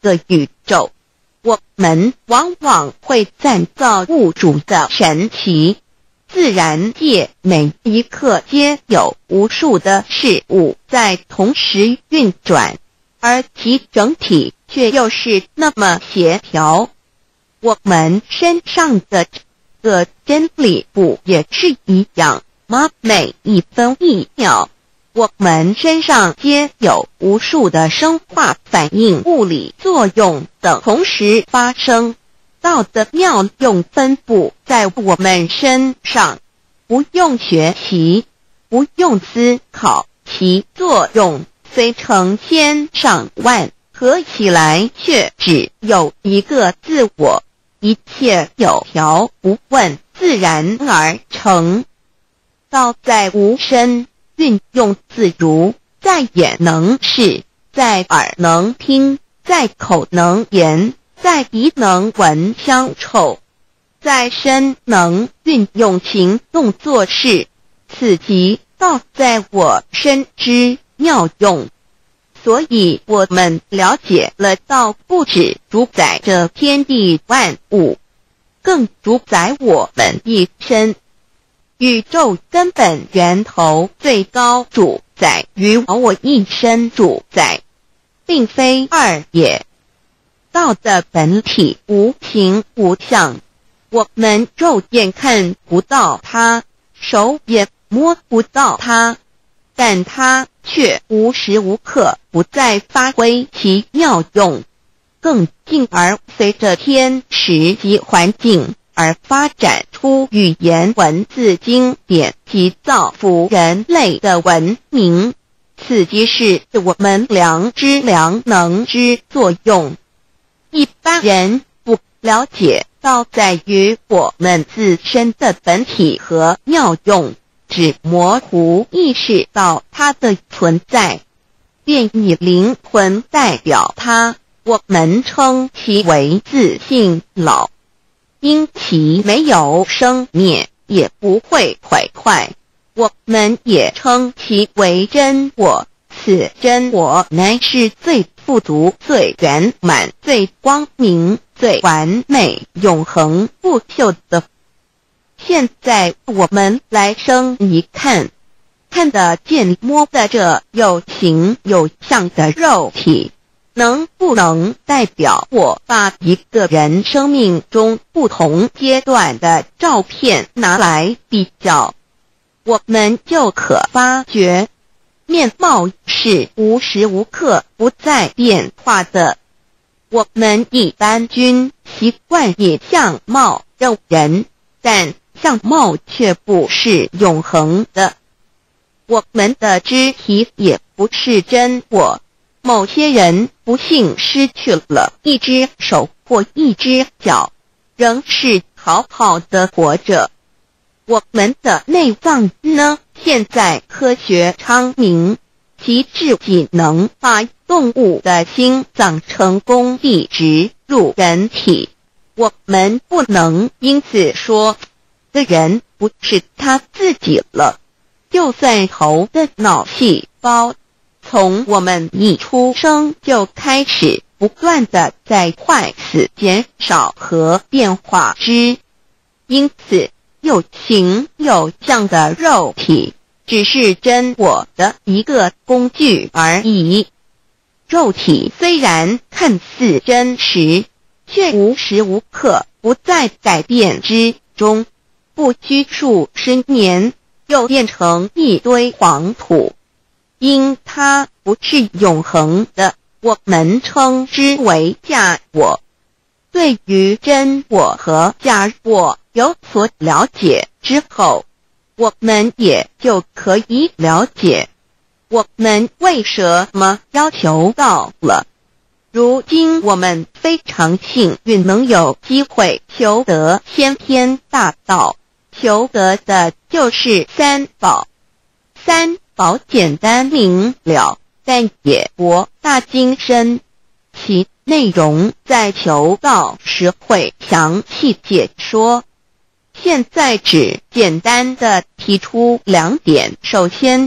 A: 个宇宙，我们往往会赞造物主的神奇。自然界每一刻皆有无数的事物在同时运转，而其整体却又是那么协调。我们身上的这个真理不也是一样吗？每一分一秒，我们身上皆有无数的生化反应、物理作用等同时发生。道的妙用分布在我们身上，不用学习，不用思考，其作用虽成千上万，合起来却只有一个自我，一切有条不紊，自然而成。道在无声，运用自如，在眼能视，在耳能听，在口能言，在鼻能闻香臭，在身能运用行动做事，此即道在我身之妙用。所以我们了解了道不只主宰着天地万物，更主宰我们一身。宇宙根本源头最高主宰与我一身主宰，并非二也。道的本体无形无相，我们肉眼看不到它，手也摸不到它，但它却无时无刻不在发挥其妙用，更进而随着天时及环境而发展出语言文字经典及造福人类的文明，此即是我们良知良能之作用。一般人不了解道在于我们自身的本体和妙用，只模糊意识到它的存在，便以灵魂代表它，我们称其为自性老。因其没有生灭，也不会毁坏，我们也称其为真我。此真我乃是最富足、最圆满、最光明、最完美、永恒不朽的。现在我们来生一看，看得见摸得着有形有相的肉体，能不能代表我把一个人生命中不同阶段的照片拿来比较，我们就可发觉面貌是无时无刻不在变化的。我们一般均习惯以相貌认人，但相貌却不是永恒的。我们的肢体也不是真我，某些人不幸失去了一只手或一只脚，仍是好好的活着。我们的内脏呢？现在科学昌明，其至仅能把动物的心脏成功地植入人体。我们不能因此说这人不是他自己了。就算头的脑细胞从我们一出生就开始不断的在坏死、减少和变化之，因此有形有相的肉体只是真我的一个工具而已。肉体虽然看似真实，却无时无刻不在改变之中，不拘束10年又变成一堆黄土。因它不是永恒的，我们称之为假我。对于真我和假我有所了解之后，我们也就可以了解我们为什么要求道了。如今我们非常幸运能有机会求得先天大道，求得的就是三宝。三宝简单明了，但也博大精深，其内容在求道时会详细解说。现在只简单的提出2点。首先，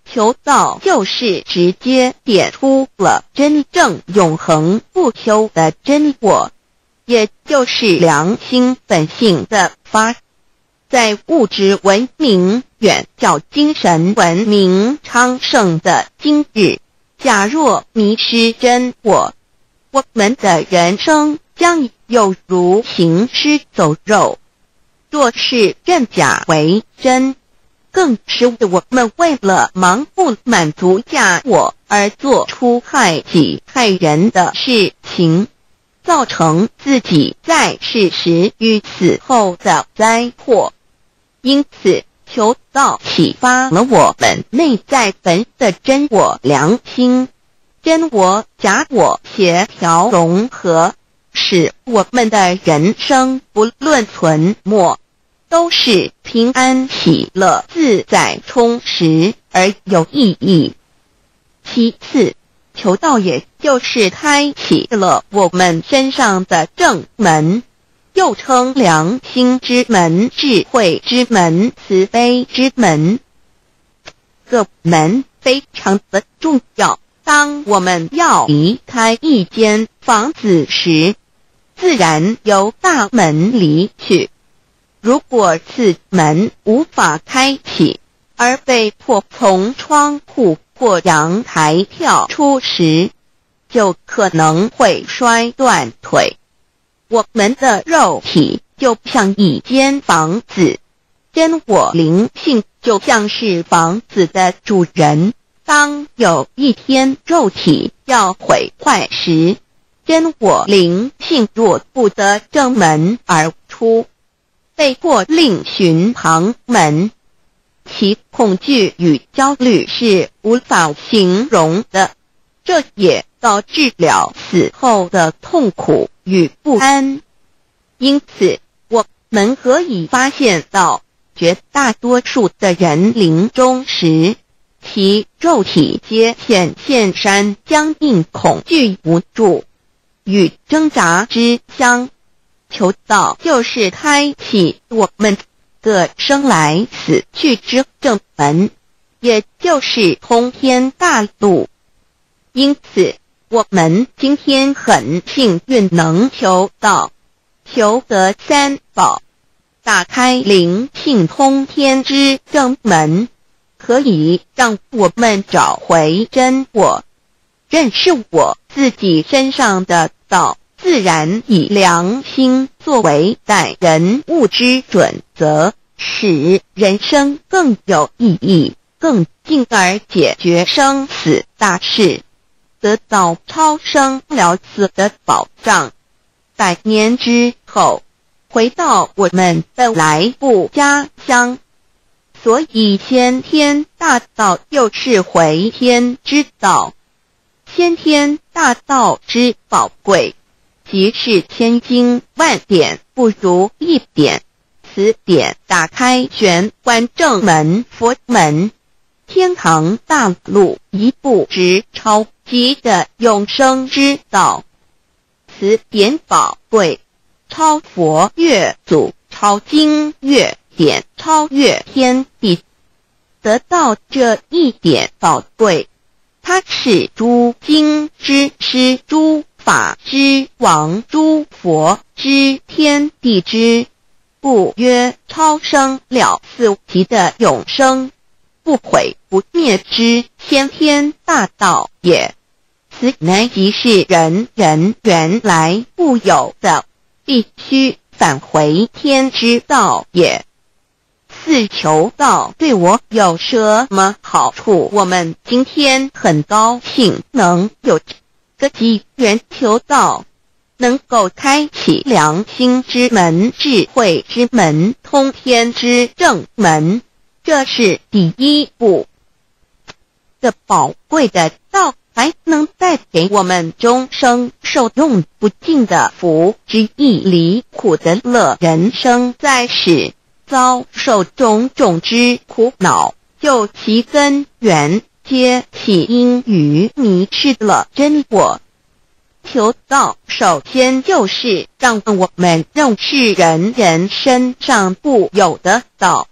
A: 求道就是直接点出了真正永恒不朽的真我，也就是良心本性的发。在物质文明远较精神文明昌盛的今日，假若迷失真我，我们的人生将有如行尸走肉。若是认假为真，更是我们为了盲目满足假我而做出害己害人的事情，造成自己在世时与死后的灾祸。因此，求道启发了我们内在本的真我良心，真我假我协调融合，使我们的人生不论存没，都是平安喜乐自在充实而有意义。其次，求道也就是开启了我们身上的正门，又称良心之门、智慧之门、慈悲之门。这门非常的重要，当我们要离开一间房子时，自然由大门离去。如果此门无法开启，而被迫从窗户或阳台跳出时，就可能会摔断腿。我们的肉体就像一间房子，真我灵性就像是房子的主人。当有一天肉体要毁坏时，真我灵性若不得正门而出，被迫另寻旁门，其恐惧与焦虑是无法形容的，这也导致了死后的痛苦与不安。因此，我们可以发现到，绝大多数的人临终时，其肉体皆显现山僵硬、恐惧、无助与挣扎之乡。求道就是开启我们的生来死去之正门，也就是通天大路。因此，我们今天很幸运能求道，求得三宝，打开灵性通天之正门，可以让我们找回真我，认识我自己身上的道，自然以良心作为待人物之准则，使人生更有意义，更进而解决生死大事，得到超生了死的保障。100年之后，回到我们的来部家乡。所以先天大道又是回天之道，先天大道之宝贵，即是千经万典不如一典。此典打开玄关正门佛门，天堂大路一步直超级的永生之道。此典宝贵，超佛越祖，超经越典，超越天地。得到这一点宝贵，它是诸经之师，诸法之王，诸佛之天地之故曰超生了死极的永生，不毁不灭之先天大道也。此乃即是人人原来固有的，必须返回天之道也。四求道对我有什么好处？我们今天很高兴能有这个机缘求道，能够开启良心之门、智慧之门、通天之正门，这是第一步。这宝贵的道还能带给我们终生受用不尽的福之益，离苦的乐。人生在世，遭受种种之苦恼，就其根源皆起因于迷失了真我。求道首先就是让我们认识人人身上固有的道，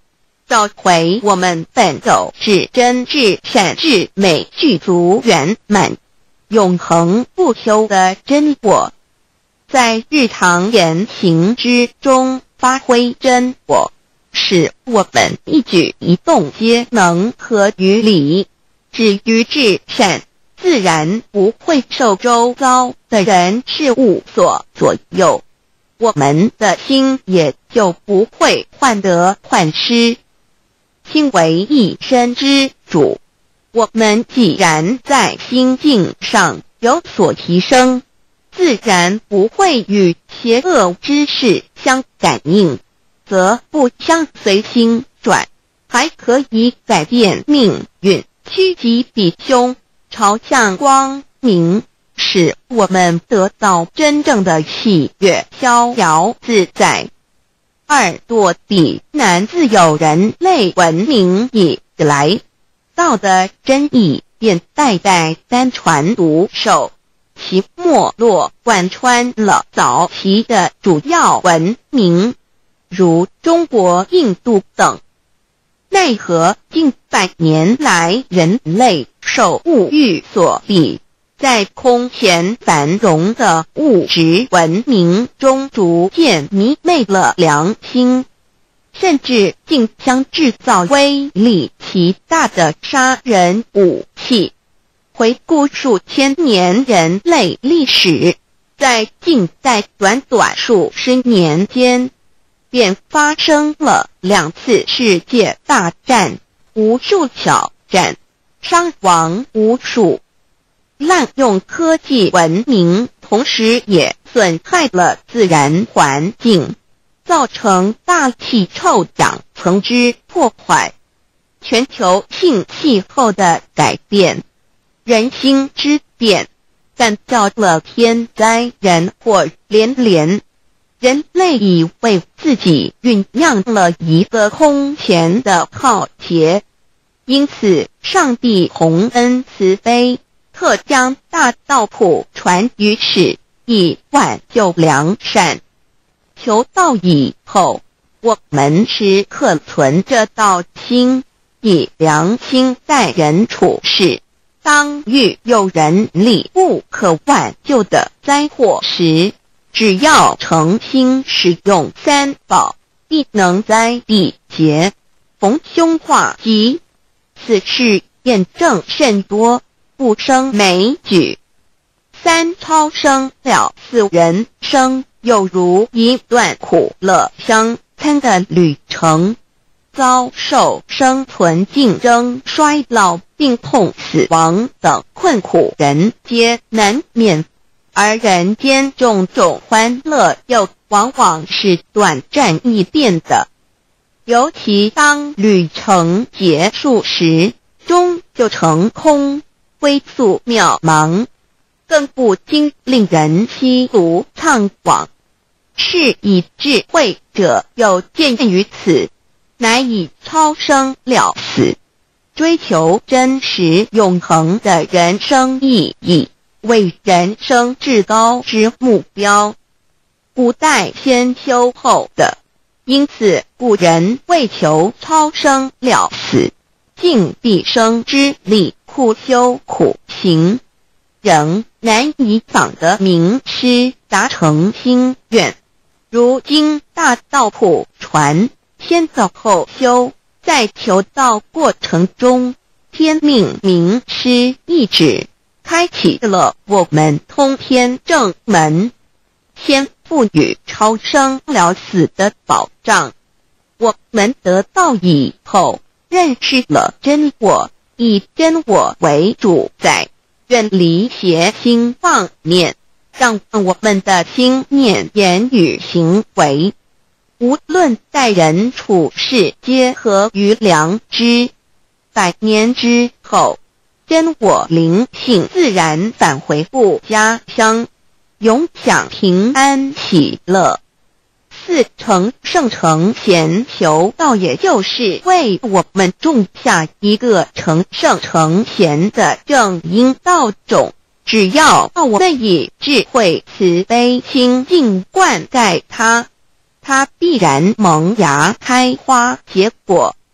A: 找回我们本有至真至善至美具足圆满永恒不朽的真我，在日常言行之中发挥真我，使我们一举一动皆能合于理，止于至善，自然不会受周遭的人事物所左右，我们的心也就不会患得患失。心为一身之主，我们既然在心境上有所提升，自然不会与邪恶之事相感应，则不相随心转，还可以改变命运，趋吉避凶，朝向光明，使我们得到真正的喜悦，逍遥自在。二多地南自有人类文明以来，道的真义便代代单传独授，其没落贯穿了早期的主要文明，如中国、印度等。奈何近百年来人类受物欲所逼，在空前繁荣的物质文明中逐渐迷昧了良心，甚至竟将制造威力极大的杀人武器。回顾数千年人类历史，在近代短短数十年间，便发生了2次世界大战，无数小战，伤亡无数。滥用科技文明，同时也损害了自然环境，造成大气臭氧层之破坏，全球性气候的改变，人心之变，干造了天灾人祸连连。人类已为自己酝酿了一个空前的浩劫，因此上帝洪恩慈悲，特将大道谱传于世，以挽救良善。求道以后，我们时刻存着道心，以良心待人处事。当遇有人力不可挽救的灾祸时，只要诚心使用三宝，必能灾必劫，逢凶化吉。此事验证甚多，不胜枚举。三超生了4人生，有如一段苦乐相参的旅程，遭受生存竞争、衰老、病痛、死亡等困苦，人皆难免。而人间种种欢乐又往往是短暂易变的，尤其当旅程结束时，终就成空，归宿渺茫，更不禁令人凄独怅惘。是以智慧者有见于此，乃以超生了死，追求真实永恒的人生意义为人生至高之目标，古代先修后的，因此古人为求超生了死，尽毕生之力，苦修苦行，仍难以访得名师，达成心愿。如今大道谱传，先走后修，在求道过程中，天命名师一指，开启了我们通天正门，先赋予超生了死的保障。我们得道以后，认识了真我，以真我为主宰，远离邪心妄念，让我们的心念、言语、行为，无论待人处事，皆合于良知。100年之后，真我灵性自然返回故家乡，永享平安喜乐。4成圣成贤求道，也就是为我们种下一个成圣成贤的正因道种。只要我们以智慧慈悲心境灌溉它，它必然萌芽开花结果，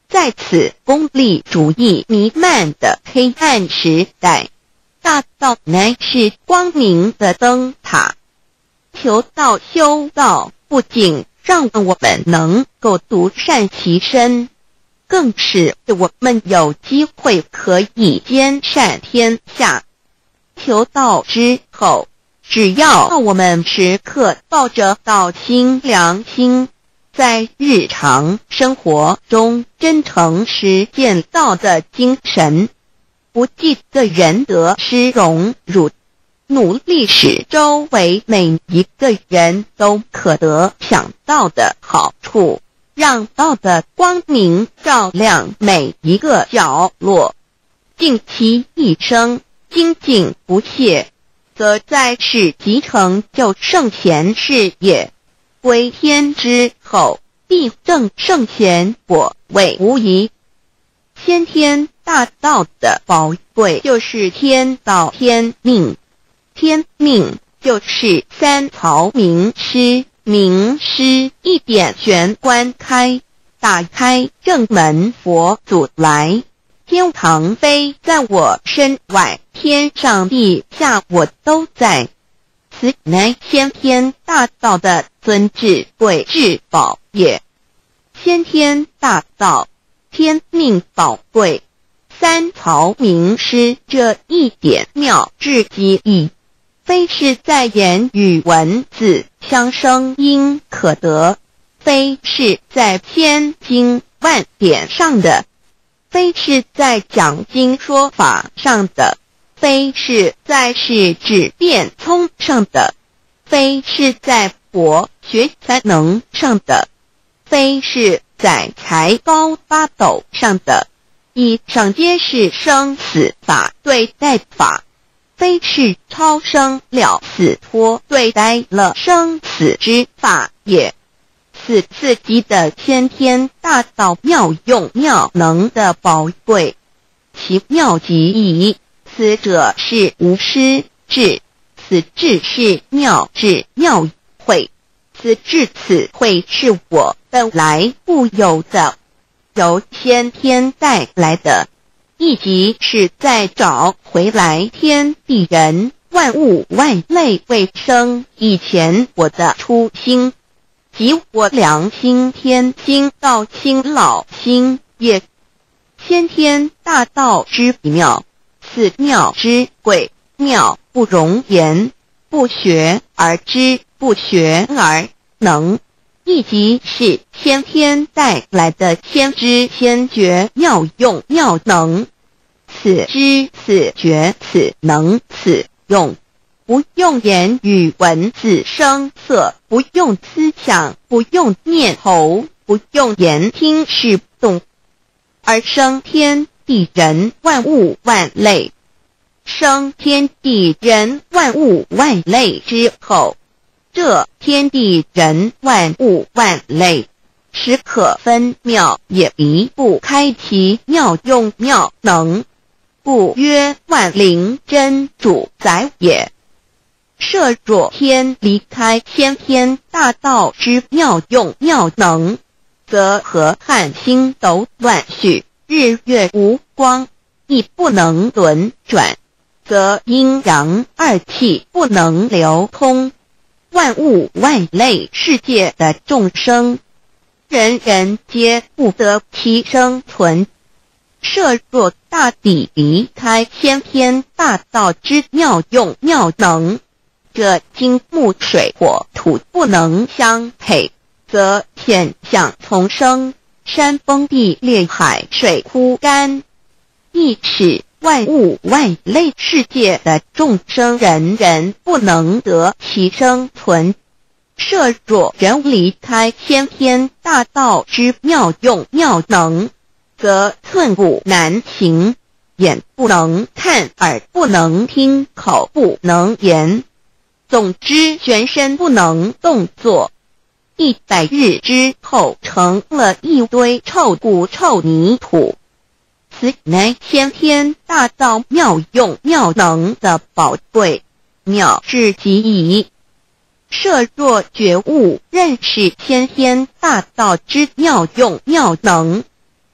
A: 在此功利主义弥漫的黑暗时代，大道乃是光明的灯塔。求道修道，不仅让我们能够独善其身，更使我们有机会可以兼善天下。求道之后，只要我们时刻抱着道心良心，在日常生活中真诚实践道的精神，不计个人得失荣辱，努力使周围每一个人都可得享道的好处，让道的光明照亮每一个角落，尽其一生精进不懈，则在世即成就圣贤事业，归天之后必证圣贤果位无疑。先天大道的宝贵就是天道天命，天命就是三曹名师，名师一点玄关开，打开正门佛祖来，天堂飞在我身外，天上地下我都在。此乃先天大道的尊至贵至宝也。先天大道，天命宝贵，三曹名师这一点妙至极意，非是在言语文字相声音可得，非是在千经万典上的，非是在讲经说法上的，非是在世智辩聪上的，非是在博学才能上的，非是在才高八斗上的，以上皆是生死法对待法，非是超生了死脱对待了生死之法也。此次级的先天大道妙用妙能的宝贵，其妙极矣。此者是无师智，此智是妙智妙慧，此智此慧是我本来固有的，由先天带来的，亦即是在找回来天地人万物万类为生以前我的初心，即我良心天心道心老心也。先天大道之妙，此妙之贵，妙不容言，不学而知，不学而能，亦即是先天带来的先知先觉妙用妙能。此知此觉此能此用，不用言语文字声色，不用思想，不用念头，不用言听是动，而生天地人万物万类。生天地人万物万类之后，这天地人万物万类实可分妙，也离不开其妙用妙能，故曰万灵真主宰也。设若天离开先天大道之妙用妙能，则河汉星斗乱序，日月无光，亦不能轮转，则阴阳二气不能流通，万物万类世界的众生，人人皆不得其生存。设若大地离开先天大道之妙用妙能，这金木水火土不能相配，则天象丛生，山崩地裂，海水枯干，亦使万物万类世界的众生人人不能得其生存。设若人离开先天大道之妙用妙能，则寸步难行，眼不能看，耳不能听，口不能言，总之全身不能动作。100日之后成了一堆臭骨臭泥土。此乃先天大道妙用妙能的宝贵，妙至极矣。设若觉悟认识先天大道之妙用妙能，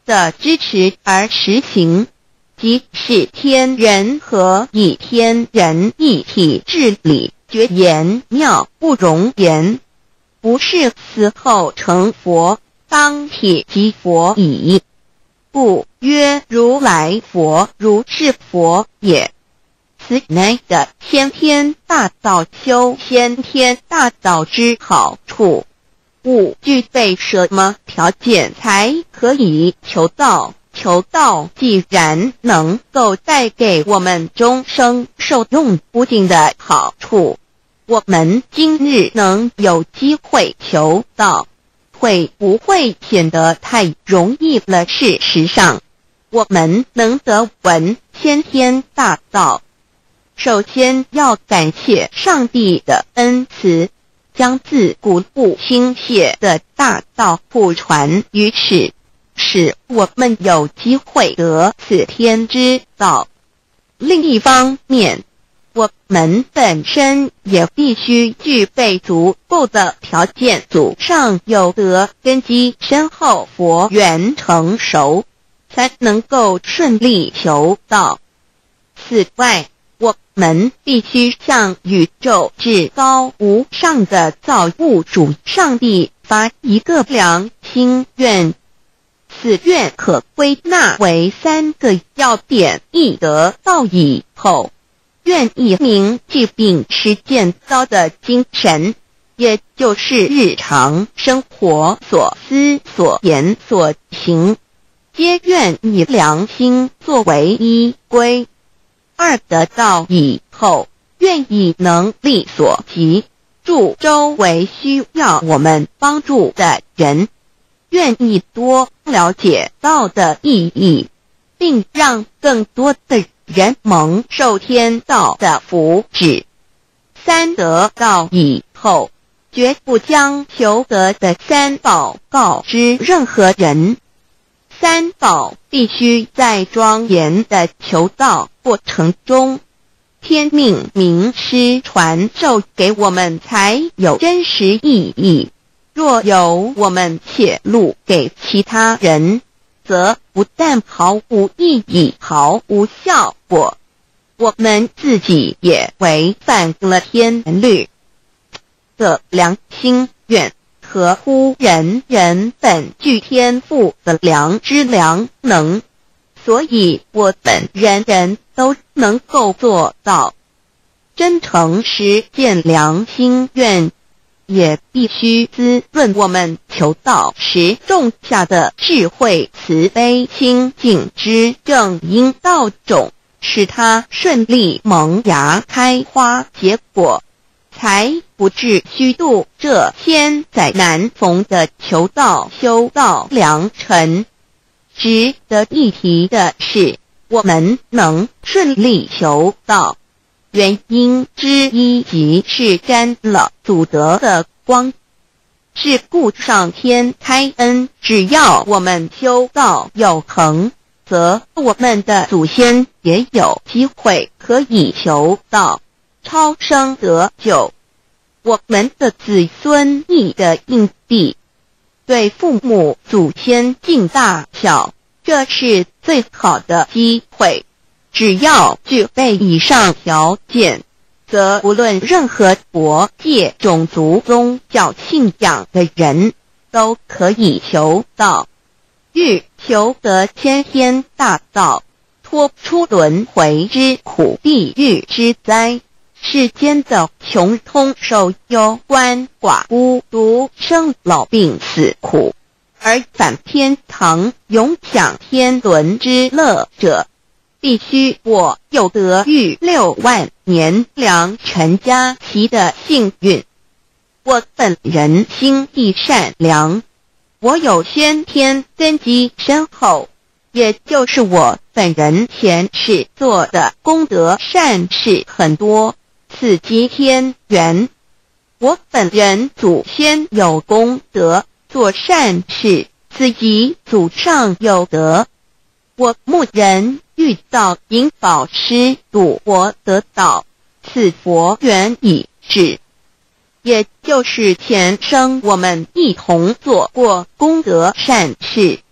A: 的支持而实行，即是天人合一、天人一体治理，绝言妙不容言，不是死后成佛，当体即佛矣。故曰如来佛，如是佛也。此乃的先天大道修先天大道之好处。勿具备什么条件才可以求道？求道既然能够带给我们终生受用不尽的好处，我们今日能有机会求道，会不会显得太容易了？事实上，我们能得闻先天大道，首先要感谢上帝的恩慈，将自古不倾泻的大道普传于世，使我们有机会得此天之道。另一方面，我们本身也必须具备足够的条件，祖上有德，根基深厚，佛缘成熟，才能够顺利求道。此外，我们必须向宇宙至高无上的造物主上帝发一个良心愿，此愿可归纳为3个要点：一得道以后，愿以明记并实践道的精神，也就是日常生活所思所言所行，皆愿以良心作为依归。二得道以后，愿以能力所及，助周围需要我们帮助的人，愿意多了解道的意义，并让更多的人蒙受天道的福祉。三得道以后，绝不将求得的3宝告知任何人。3宝必须在庄严的求道过程中，天命名师传授给我们，才有真实意义。若由我们泄露给其他人，则不但毫无意义、毫无效果，我们自己也违反了天律的良心愿，合乎人人本具天赋的良知良能。所以我们人人都能够做到真诚实践良心愿，也必须滋润我们求道时种下的智慧、慈悲、清净之正因道种，使它顺利萌芽开花结果，才不至虚度这千载难逢的求道修道良辰。值得一提的是，我们能顺利求道，原因之一即是沾了祖德的光。是故上天开恩，只要我们修道有恒，则我们的祖先也有机会可以求道超生得救。我们的子孙亦的印地，对父母祖先尽大孝，这是最好的机会。只要具备以上条件，则无论任何国界、种族、宗教信仰的人都可以求道。欲求得先天大道，脱出轮回之苦、地狱之灾，世间的穷通受忧、鳏寡孤独、生老病死苦，而返天堂永享天伦之乐者，必须我有得遇6万年良辰佳期的幸运。我本人心地善良，我有先天根基深厚，也就是我本人前世做的功德善事很多，此即天缘。我本人祖先有功德，做善事，此即祖上有德。我牧人遇到引导师度我得道，此佛缘已至，也就是前生我们一同做过功德善事，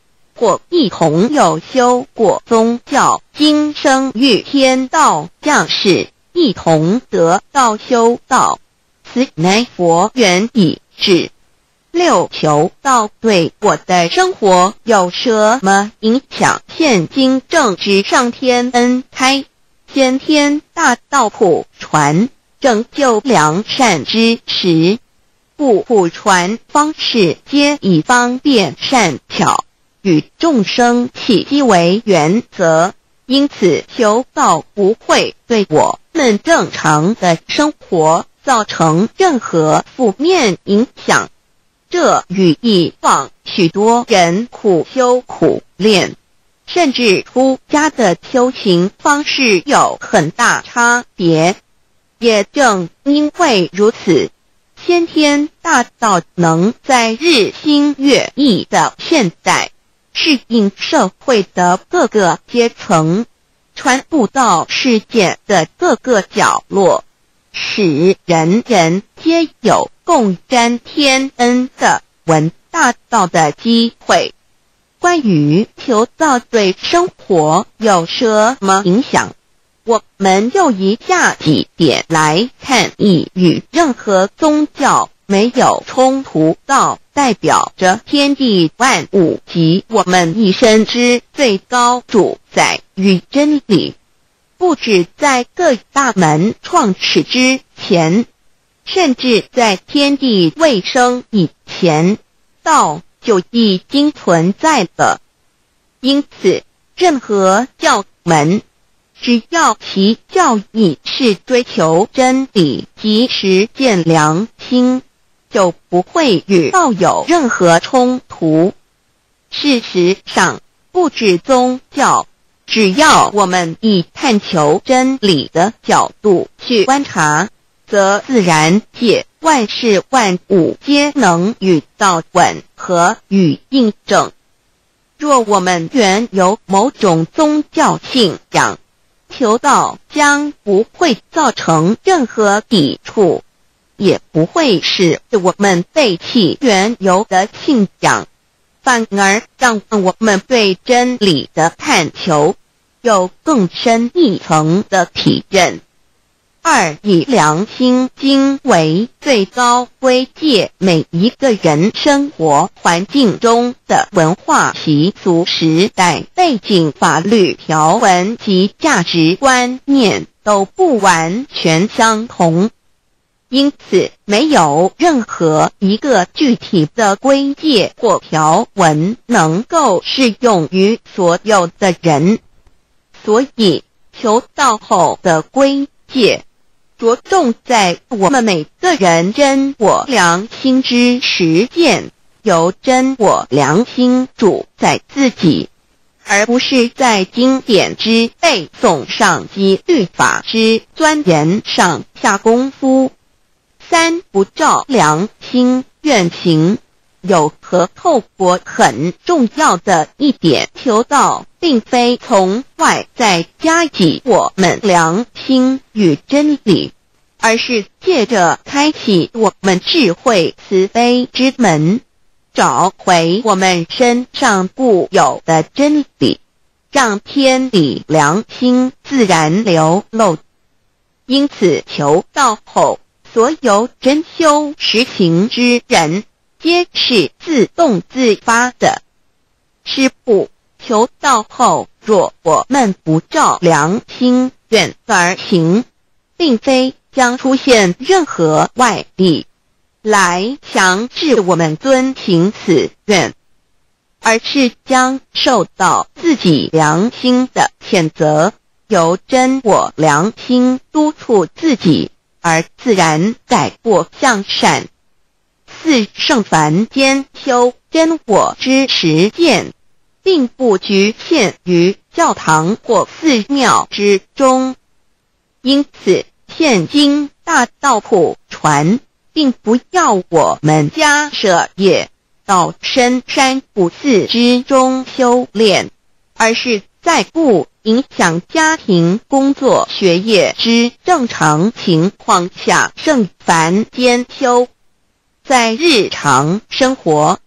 A: 或一同有修过宗教，今生遇天道降世，一同得道修道，此乃佛缘已至。六求道对我的生活有什么影响？现今正值上天恩开，先天大道普传，拯救良善之时，故普传方式皆以方便善巧，与众生契机为原则，因此求道不会对我们正常的生活造成任何负面影响。这与以往许多人苦修苦练，甚至出家的修行方式有很大差别。也正因为如此，先天大道能在日新月异的现代适应社会的各个阶层，传布到世界的各个角落，使人人皆有共沾天恩的闻大道的机会。关于求道对生活有什么影响，我们就以下几点来看。一、与任何宗教没有冲突，道代表着天地万物及我们一生之最高主宰与真理。不止在各大门创始之前，甚至在天地未生以前，道就已经存在了。因此，任何教门，只要其教义是追求真理及实践良心，就不会与道有任何冲突。事实上，不止宗教，只要我们以探求真理的角度去观察，则自然界万事万物皆能与道吻合与印证。若我们原有某种宗教信仰，求道将不会造成任何抵触，也不会使我们背弃原有的信仰，反而让我们对真理的探求有更深一层的体认。二、以良心经为最高规戒每一个人生活环境中的文化习俗、时代背景、法律条文及价值观念都不完全相同，因此没有任何一个具体的规戒或条文能够适用于所有的人。所以求道后的规戒着重在我们每个人真我良心之实践，由真我良心主宰自己，而不是在经典之背诵上及律法之钻研上下功夫。三、不照良心愿行。有和透过很重要的一点，求道并非从外在加给我们良心与真理，而是借着开启我们智慧慈悲之门，找回我们身上固有的真理，让天理良心自然流露。因此求道后，所有真修实行之人皆是自动自发的。是不，求道后，若我们不照良心愿而行，并非将出现任何外力来强制我们遵行此愿，而是将受到自己良心的谴责，由真我良心督促自己，而自然改过向善。四、圣凡间修真我之实践，并不局限于教堂或寺庙之中。因此，现今大道普传，并不要我们家舍业到深山古寺之中修炼，而是在不影响家庭、工作、学业之正常情况下圣凡间修。在日常生活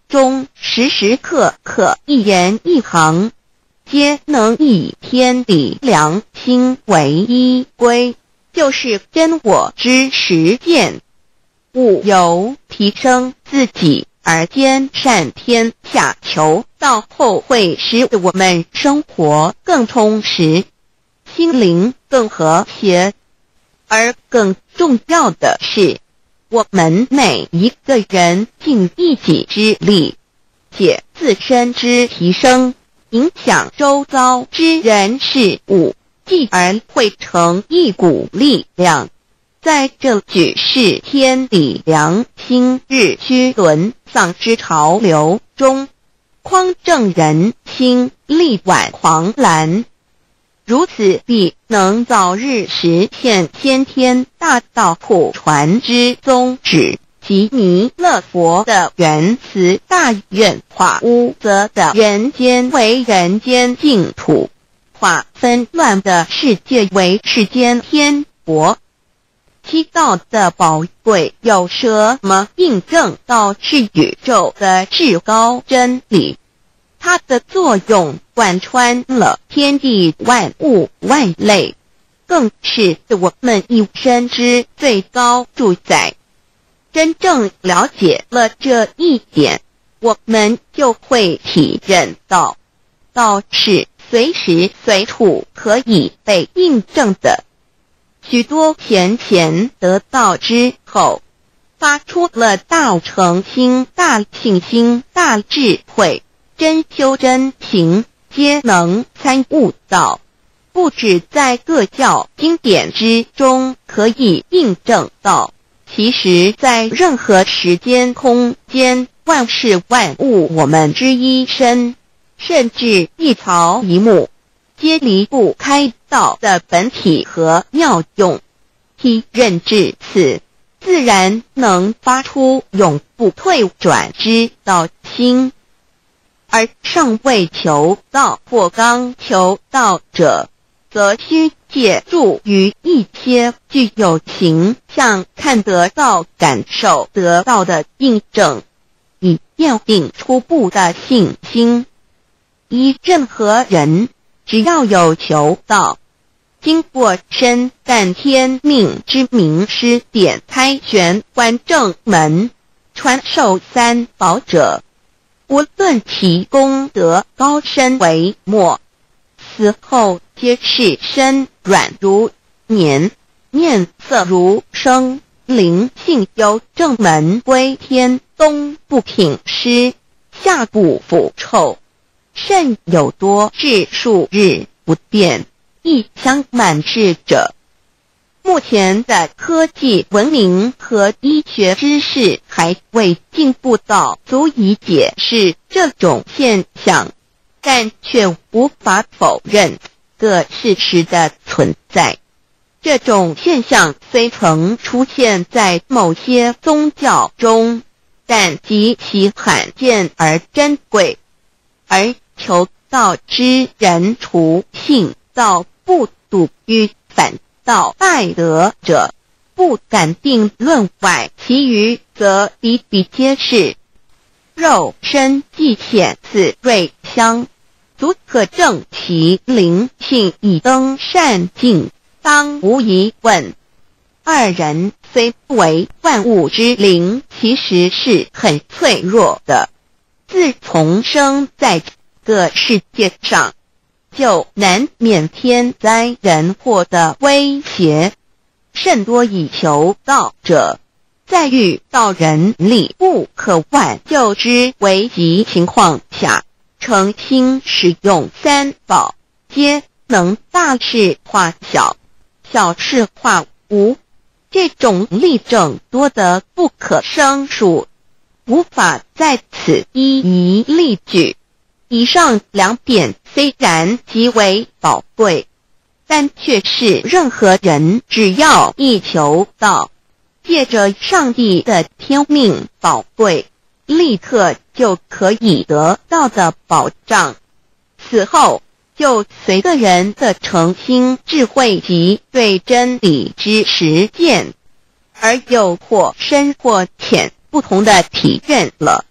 A: 中时时刻刻一言一行，皆能以天理良心为依归，就是真我之实践。务由提升自己而兼善天下，求到后会使我们生活更充实，心灵更和谐。而更重要的是，我们每一个人尽一己之力，借自身之提升，影响周遭之人事物，继而汇成一股力量，在这举世天理良心日趋沦丧之潮流中，匡正人心，力挽狂澜。如此必能早日实现先天大道普传之宗旨及弥勒佛的原慈大愿，化污浊的人间为人间净土，化纷乱的世界为世间天国。七道的宝贵有什么印证到是宇宙的至高真理？它的作用贯穿了天地万物万类，更是我们一生之最高主宰。真正了解了这一点，我们就会体认到，道是随时随处可以被印证的。许多贤贤得道之后，发出了大诚心、大信心、大智慧，真修真行，皆能参悟到，不只在各教经典之中可以印证到，其实在任何时间空间、万事万物我们之一身，甚至一草一木，皆离不开道的本体和妙用。体认至此，自然能发出永不退转之道心。而尚未求道或刚求道者，则需借助于一些具有形象看得到、感受得到的印证，以奠定初步的信心。任何人只要有求道，经过身干天命之名师点开玄关正门，传授三宝者，无论其功德高深为末，死后皆是身软如棉，面色如生，灵性由正门归天，东不品湿，下不腐臭，甚有多至数日不变，亦相满世者。目前的科技文明和医学知识还未进步到足以解释这种现象，但却无法否认个事实的存在。这种现象虽曾出现在某些宗教中，但极其罕见而珍贵，而求道之人除信道不笃于反道败德者，不敢定论外，其余则比比皆是。肉身既显此瑞香，足可证其灵性已登善境，当无疑问。二人虽不为万物之灵，其实是很脆弱的。自从生在这世界上，就难免天灾人祸的威胁，甚多以求道者，在遇到人力不可挽救之危急情况下，诚心使用三宝，皆能大事化小，小事化无。这种例证多得不可胜数，无法在此一一例举。以上两点虽然极为宝贵，但却是任何人只要一求道，借着上帝的天命宝贵，立刻就可以得到的保障。此后就随个人的诚心、智慧及对真理之实践，而有或深或浅不同的体认了。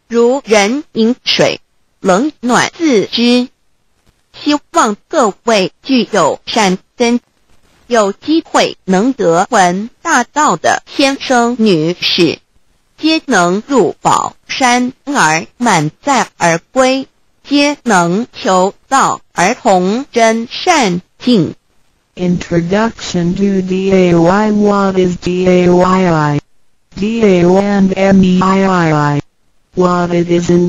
A: 如人饮水，冷暖自知。希望各位具有善根，有机会能得闻大道的先生女士，皆能入宝山而满载而归，皆能求道而同真善境。
B: Introduction to DAY. What is DAYI? DAO and MEII. What it is in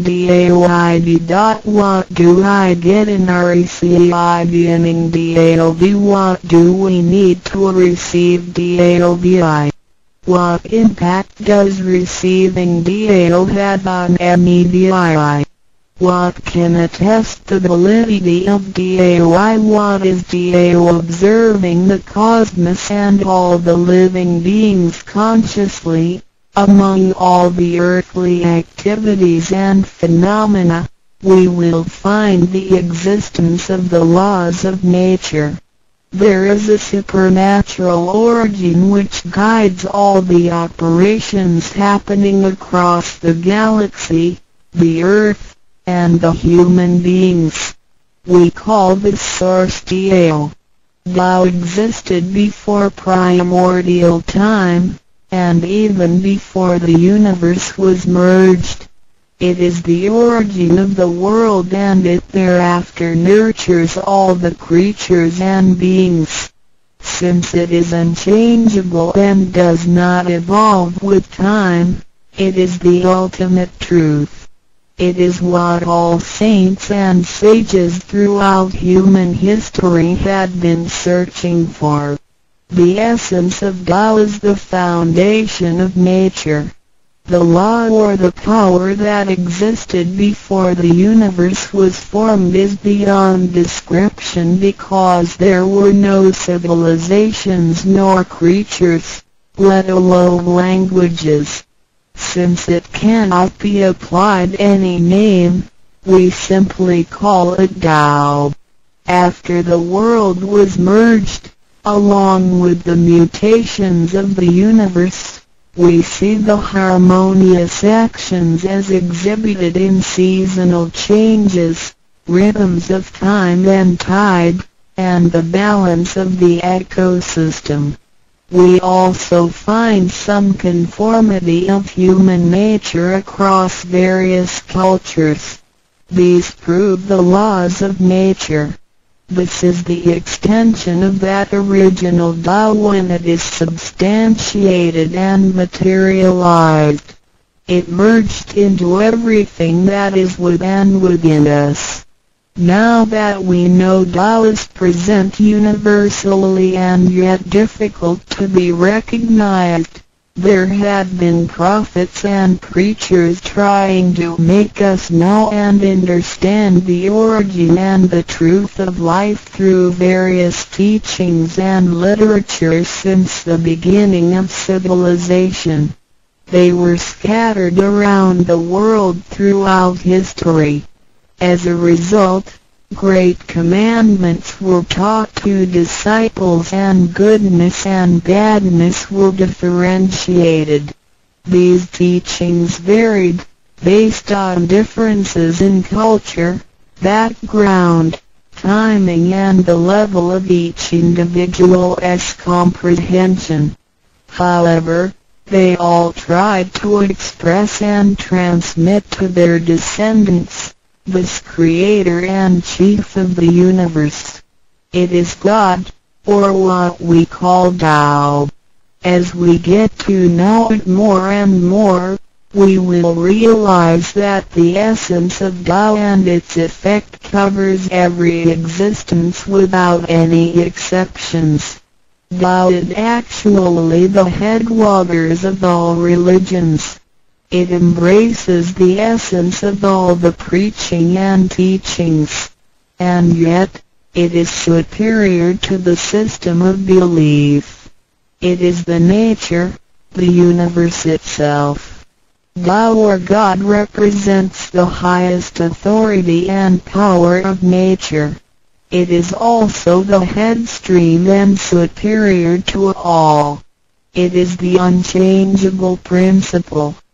B: DAYD. What do I get in RECI beginning DAOB? What do we need to receive DAOBI? What impact does receiving DAO have on MEDII? What can attest the validity of DAOI? What is DAO? Observing the cosmos and all the living beings consciously, among all the earthly activities and phenomena, we will find the existence of the laws of nature. There is a supernatural origin which guides all the operations happening across the galaxy, the earth, and the human beings. We call this source DAO. Tao existed before primordial time, and even before the universe was merged. It is the origin of the world, and it thereafter nurtures all the creatures and beings. Since it is unchangeable and does not evolve with time, it is the ultimate truth. It is what all saints and sages throughout human history had been searching for. The essence of Tao is the foundation of nature. The law or the power that existed before the universe was formed is beyond description, because there were no civilizations nor creatures, let alone languages. Since it cannot be applied any name, we simply call it Tao. After the world was merged, along with the mutations of the universe, we see the harmonious actions as exhibited in seasonal changes, rhythms of time and tide, and the balance of the ecosystem. We also find some conformity of human nature across various cultures. These prove the laws of nature. This is the extension of that original Tao when it is substantiated and materialized. It merged into everything that is within us. Now that we know Tao is present universally and yet difficult to be recognized, there had been prophets and preachers trying to make us know and understand the origin and the truth of life through various teachings and literature since the beginning of civilization. They were scattered around the world throughout history. As a result, great commandments were taught to disciples and goodness and badness were differentiated. These teachings varied, based on differences in culture, background, timing and the level of each individual's comprehension. However, they all tried to express and transmit to their descendants this Creator and Chief of the universe. It is God, or what we call Tao. As we get to know it more and more, we will realize that the essence of Tao and its effect covers every existence without any exceptions. Tao is actually the headwaters of all religions. It embraces the essence of all the preaching and teachings, and yet, it is superior to the system of belief. It is the nature, the universe itself. Tao or God represents the highest authority and power of nature. It is also the headstream and superior to all. It is the unchangeable principle.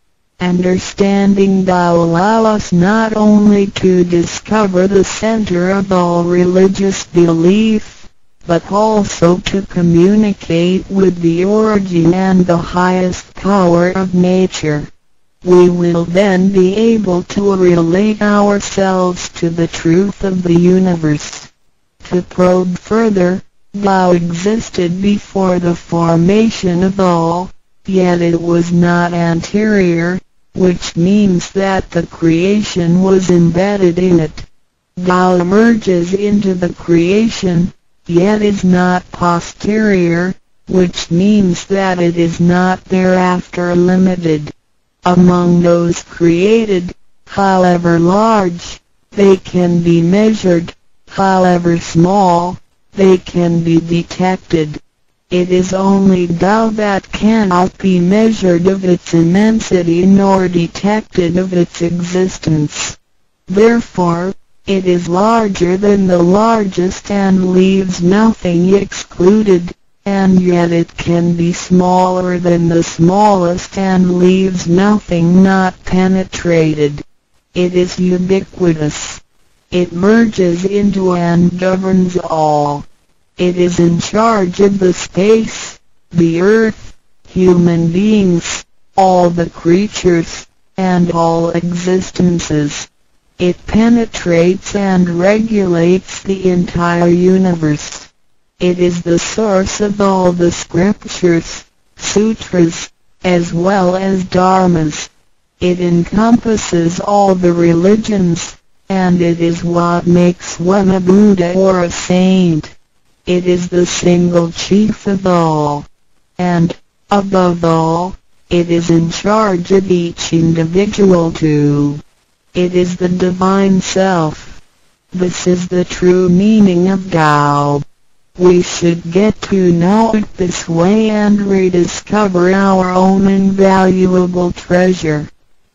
B: Understanding Tao allows us not only to discover the center of all religious belief, but also to communicate with the origin and the highest power of nature. We will then be able to relate ourselves to the truth of the universe. To probe further, Tao existed before the formation of all, yet it was not anterior, which means that the creation was embedded in it. Tao emerges into the creation, yet is not posterior, which means that it is not thereafter limited. Among those created, however large, they can be measured, however small, they can be detected. It is only Tao that cannot be measured of its immensity nor detected of its existence. Therefore, it is larger than the largest and leaves nothing excluded, and yet it can be smaller than the smallest and leaves nothing not penetrated. It is ubiquitous. It merges into and governs all. It is in charge of the space, the earth, human beings, all the creatures, and all existences. It penetrates and regulates the entire universe. It is the source of all the scriptures, sutras, as well as dharmas. It encompasses all the religions, and it is what makes one a Buddha or a saint. It is the single chief of all. And, above all, it is in charge of each individual too. It is the Divine Self. This is the true meaning of Tao. We should get to know it this way and rediscover our own invaluable treasure.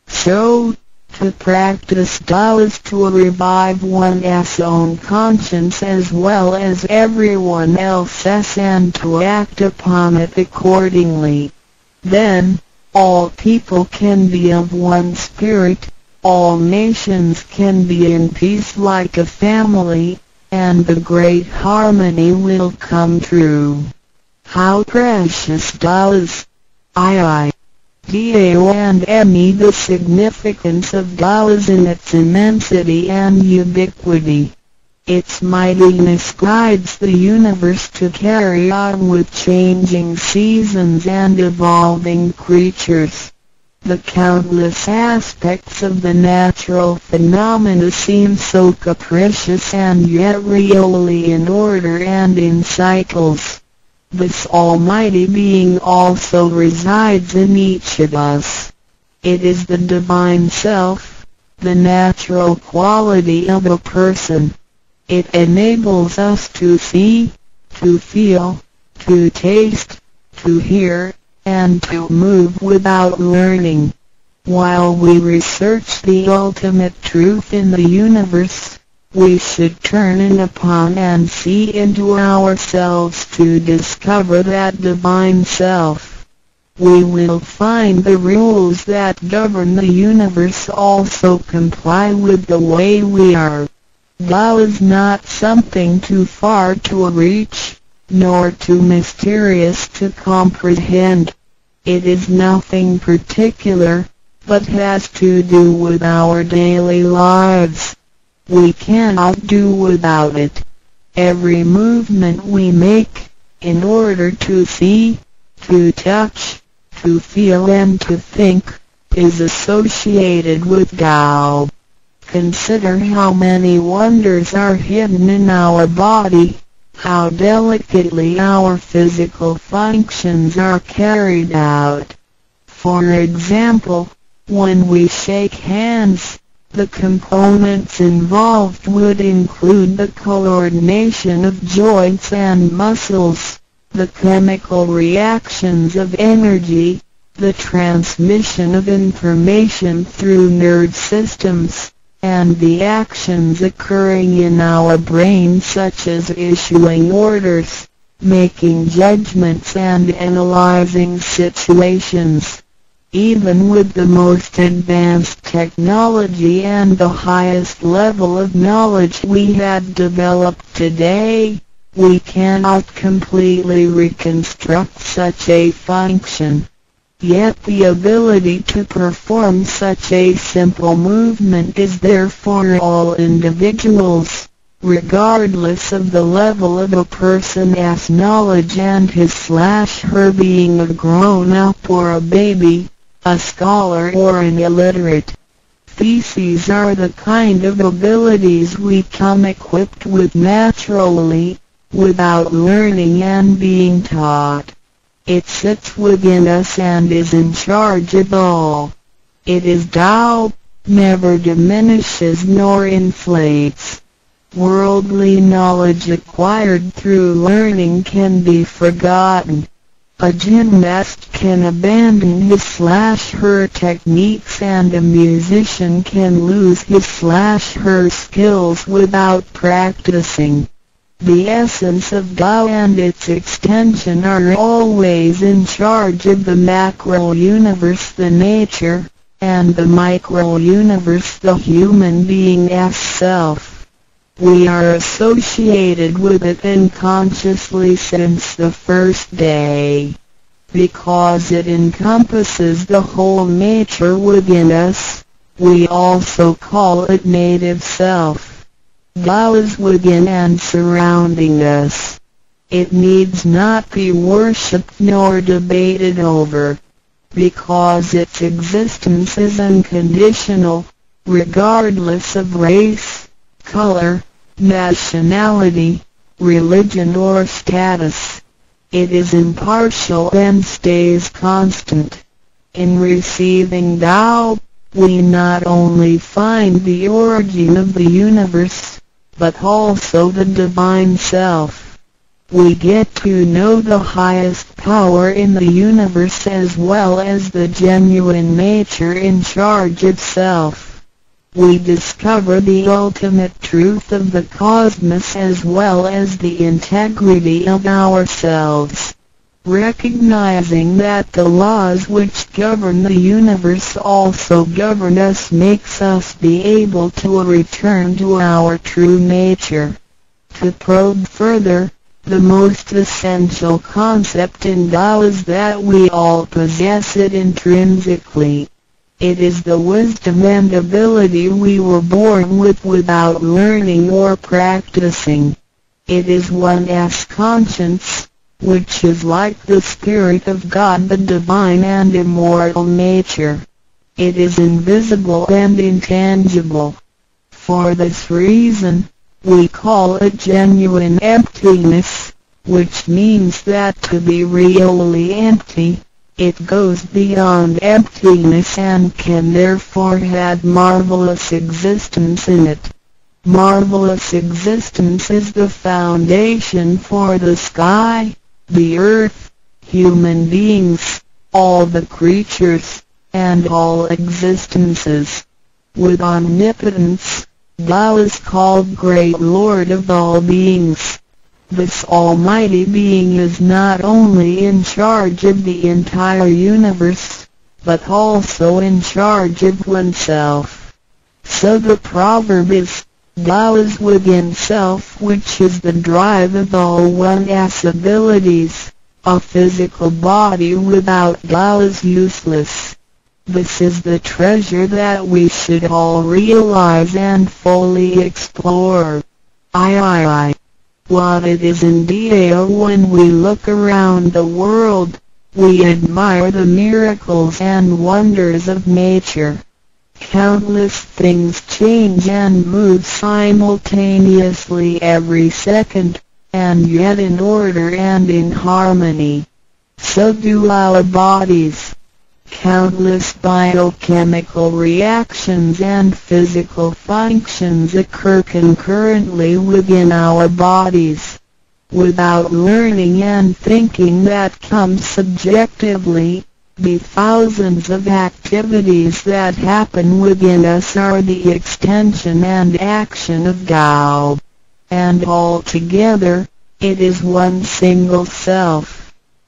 B: So, to practice Tao is to revive one's own conscience as well as everyone else's and to act upon it accordingly. Then, all people can be of one spirit, all nations can be in peace like a family, and the great harmony will come true. How precious Tao is! Dao and Me. The significance of Tao is in its immensity and ubiquity. Its mightiness guides the universe to carry on with changing seasons and evolving creatures. The countless aspects of the natural phenomena seem so capricious and yet really in order and in cycles. This almighty being also resides in each of us. It is the Divine Self, the natural quality of a person. It enables us to see, to feel, to taste, to hear, and to move without learning. While we research the ultimate truth in the universe, we should turn in upon and see into ourselves to discover that Divine Self. We will find the rules that govern the universe also comply with the way we are. Tao is not something too far to reach, nor too mysterious to comprehend. It is nothing particular, but has to do with our daily lives. We cannot do without it. Every movement we make, in order to see, to touch, to feel and to think, is associated with Tao. Consider how many wonders are hidden in our body, how delicately our physical functions are carried out. For example, when we shake hands, the components involved would include the coordination of joints and muscles, the chemical reactions of energy, the transmission of information through nerve systems, and the actions occurring in our brain such as issuing orders, making judgments and analyzing situations. Even with the most advanced technology and the highest level of knowledge we have developed today, we cannot completely reconstruct such a function. Yet the ability to perform such a simple movement is there for all individuals, regardless of the level of a person's knowledge and his/her being a grown-up or a baby, a scholar or an illiterate. These are the kind of abilities we come equipped with naturally, without learning and being taught. It sits within us and is in charge of all. It is Tao, never diminishes nor inflates. Worldly knowledge acquired through learning can be forgotten. A gymnast can abandon his/her techniques and a musician can lose his/her skills without practicing. The essence of Tao and its extension are always in charge of the macro-universe, the nature, and the micro-universe, the human being as self. We are associated with it unconsciously since the first day. Because it encompasses the whole nature within us, we also call it native self. Tao is within and surrounding us. It needs not be worshipped nor debated over, because its existence is unconditional, regardless of race, color, nationality, religion or status. It is impartial and stays constant. In receiving Tao, we not only find the origin of the universe, but also the divine self. We get to know the highest power in the universe as well as the genuine nature in charge of self. We discover the ultimate truth of the cosmos as well as the integrity of ourselves. Recognizing that the laws which govern the universe also govern us makes us be able to return to our true nature. To probe further, the most essential concept in Tao is that we all possess it intrinsically. It is the wisdom and ability we were born with without learning or practicing. It is one's conscience, which is like the Spirit of God, the divine and immortal nature. It is invisible and intangible. For this reason, we call it genuine emptiness, which means that to be really empty, it goes beyond emptiness and can therefore have marvelous existence in it. Marvelous existence is the foundation for the sky, the earth, human beings, all the creatures, and all existences. With omnipotence, Tao is called Great Lord of all beings. This almighty being is not only in charge of the entire universe, but also in charge of oneself. So the proverb is, Tao is within self, which is the drive of all one's abilities. A physical body without Tao is useless. This is the treasure that we should all realize and fully explore. What it is indeed. When we look around the world, we admire the miracles and wonders of nature. Countless things change and move simultaneously every second, and yet in order and in harmony. So do our bodies. Countless biochemical reactions and physical functions occur concurrently within our bodies. Without learning and thinking that comes subjectively, the thousands of activities that happen within us are the extension and action of Tao. And altogether, it is one single self.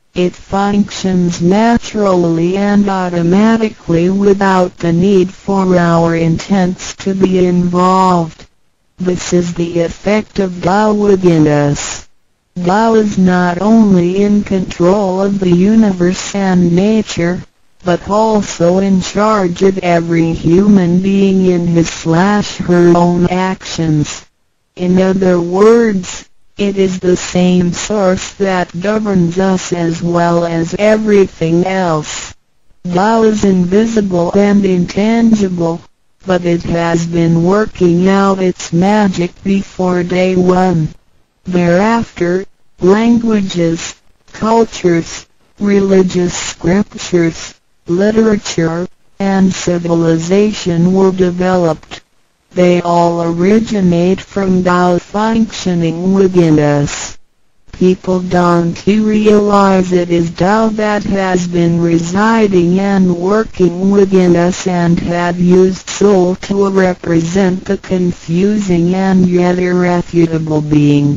B: It functions naturally and automatically without the need for our intents to be involved. This is the effect of Tao within us. Tao is not only in control of the universe and nature, but also in charge of every human being in his/her own actions. In other words, it is the same source that governs us as well as everything else. Tao is invisible and intangible, but it has been working out its magic before day one. Thereafter, languages, cultures, religious scriptures, literature, and civilization were developed. They all originate from Tao functioning within us. People don't realize it is Tao that has been residing and working within us and have used soul to represent the confusing and yet irrefutable being.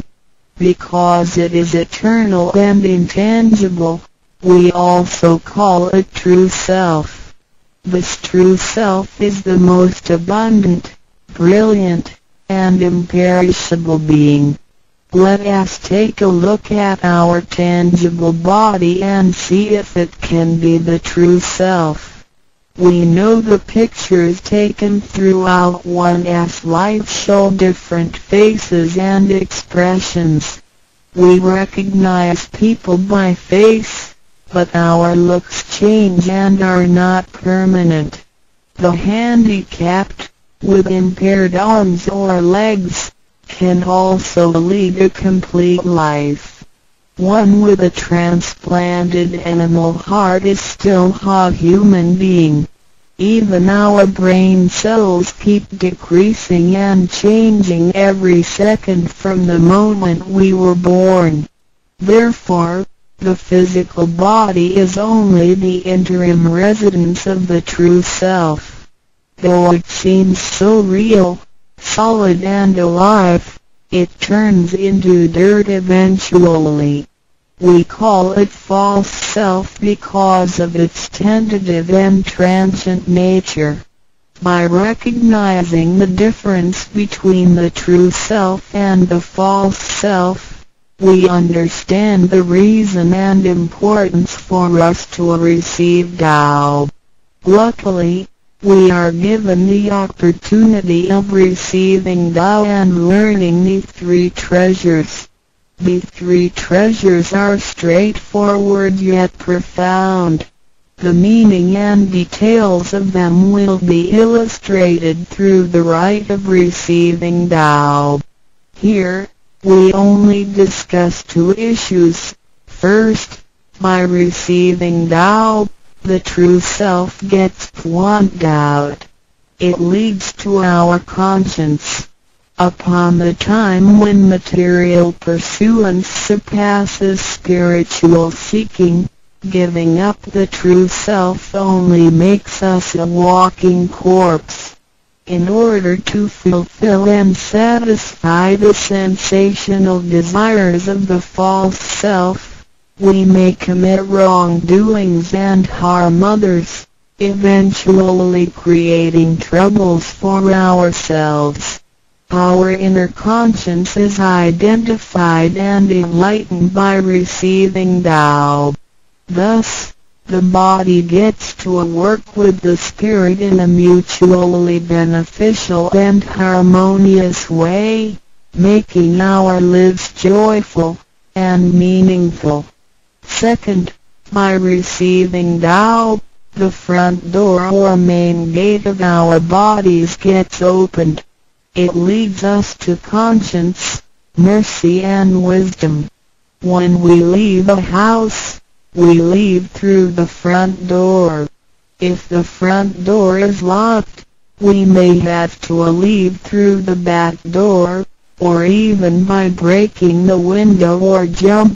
B: Because it is eternal and intangible, we also call it true self. This true self is the most abundant, brilliant, and imperishable being. Let us take a look at our tangible body and see if it can be the true self. We know the pictures taken throughout one's life show different faces and expressions. We recognize people by face, but our looks change and are not permanent. The handicapped, with impaired arms or legs, can also lead a complete life. One with a transplanted animal heart is still a human being. Even our brain cells keep decreasing and changing every second from the moment we were born. Therefore, the physical body is only the interim residence of the true self. Though it seems so real, solid and alive, it turns into dirt eventually. We call it false self because of its tentative and transient nature. By recognizing the difference between the true self and the false self, we understand the reason and importance for us to receive Tao. Luckily, we are given the opportunity of receiving Tao and learning the three treasures. The three treasures are straightforward yet profound. The meaning and details of them will be illustrated through the rite of receiving Tao. Here, we only discuss two issues. First, by receiving Tao, the true self gets plucked out. It leads to our conscience. Upon the time when material pursuance surpasses spiritual seeking, giving up the true self only makes us a walking corpse. In order to fulfill and satisfy the sensational desires of the false self, we may commit wrongdoings and harm others, eventually creating troubles for ourselves. Our inner conscience is identified and enlightened by receiving Tao. Thus, the body gets to work with the spirit in a mutually beneficial and harmonious way, making our lives joyful and meaningful. Second, by receiving Tao, the front door or main gate of our bodies gets opened. It leads us to conscience, mercy and wisdom. When we leave a house, we leave through the front door. If the front door is locked, we may have to leave through the back door, or even by breaking the window or jump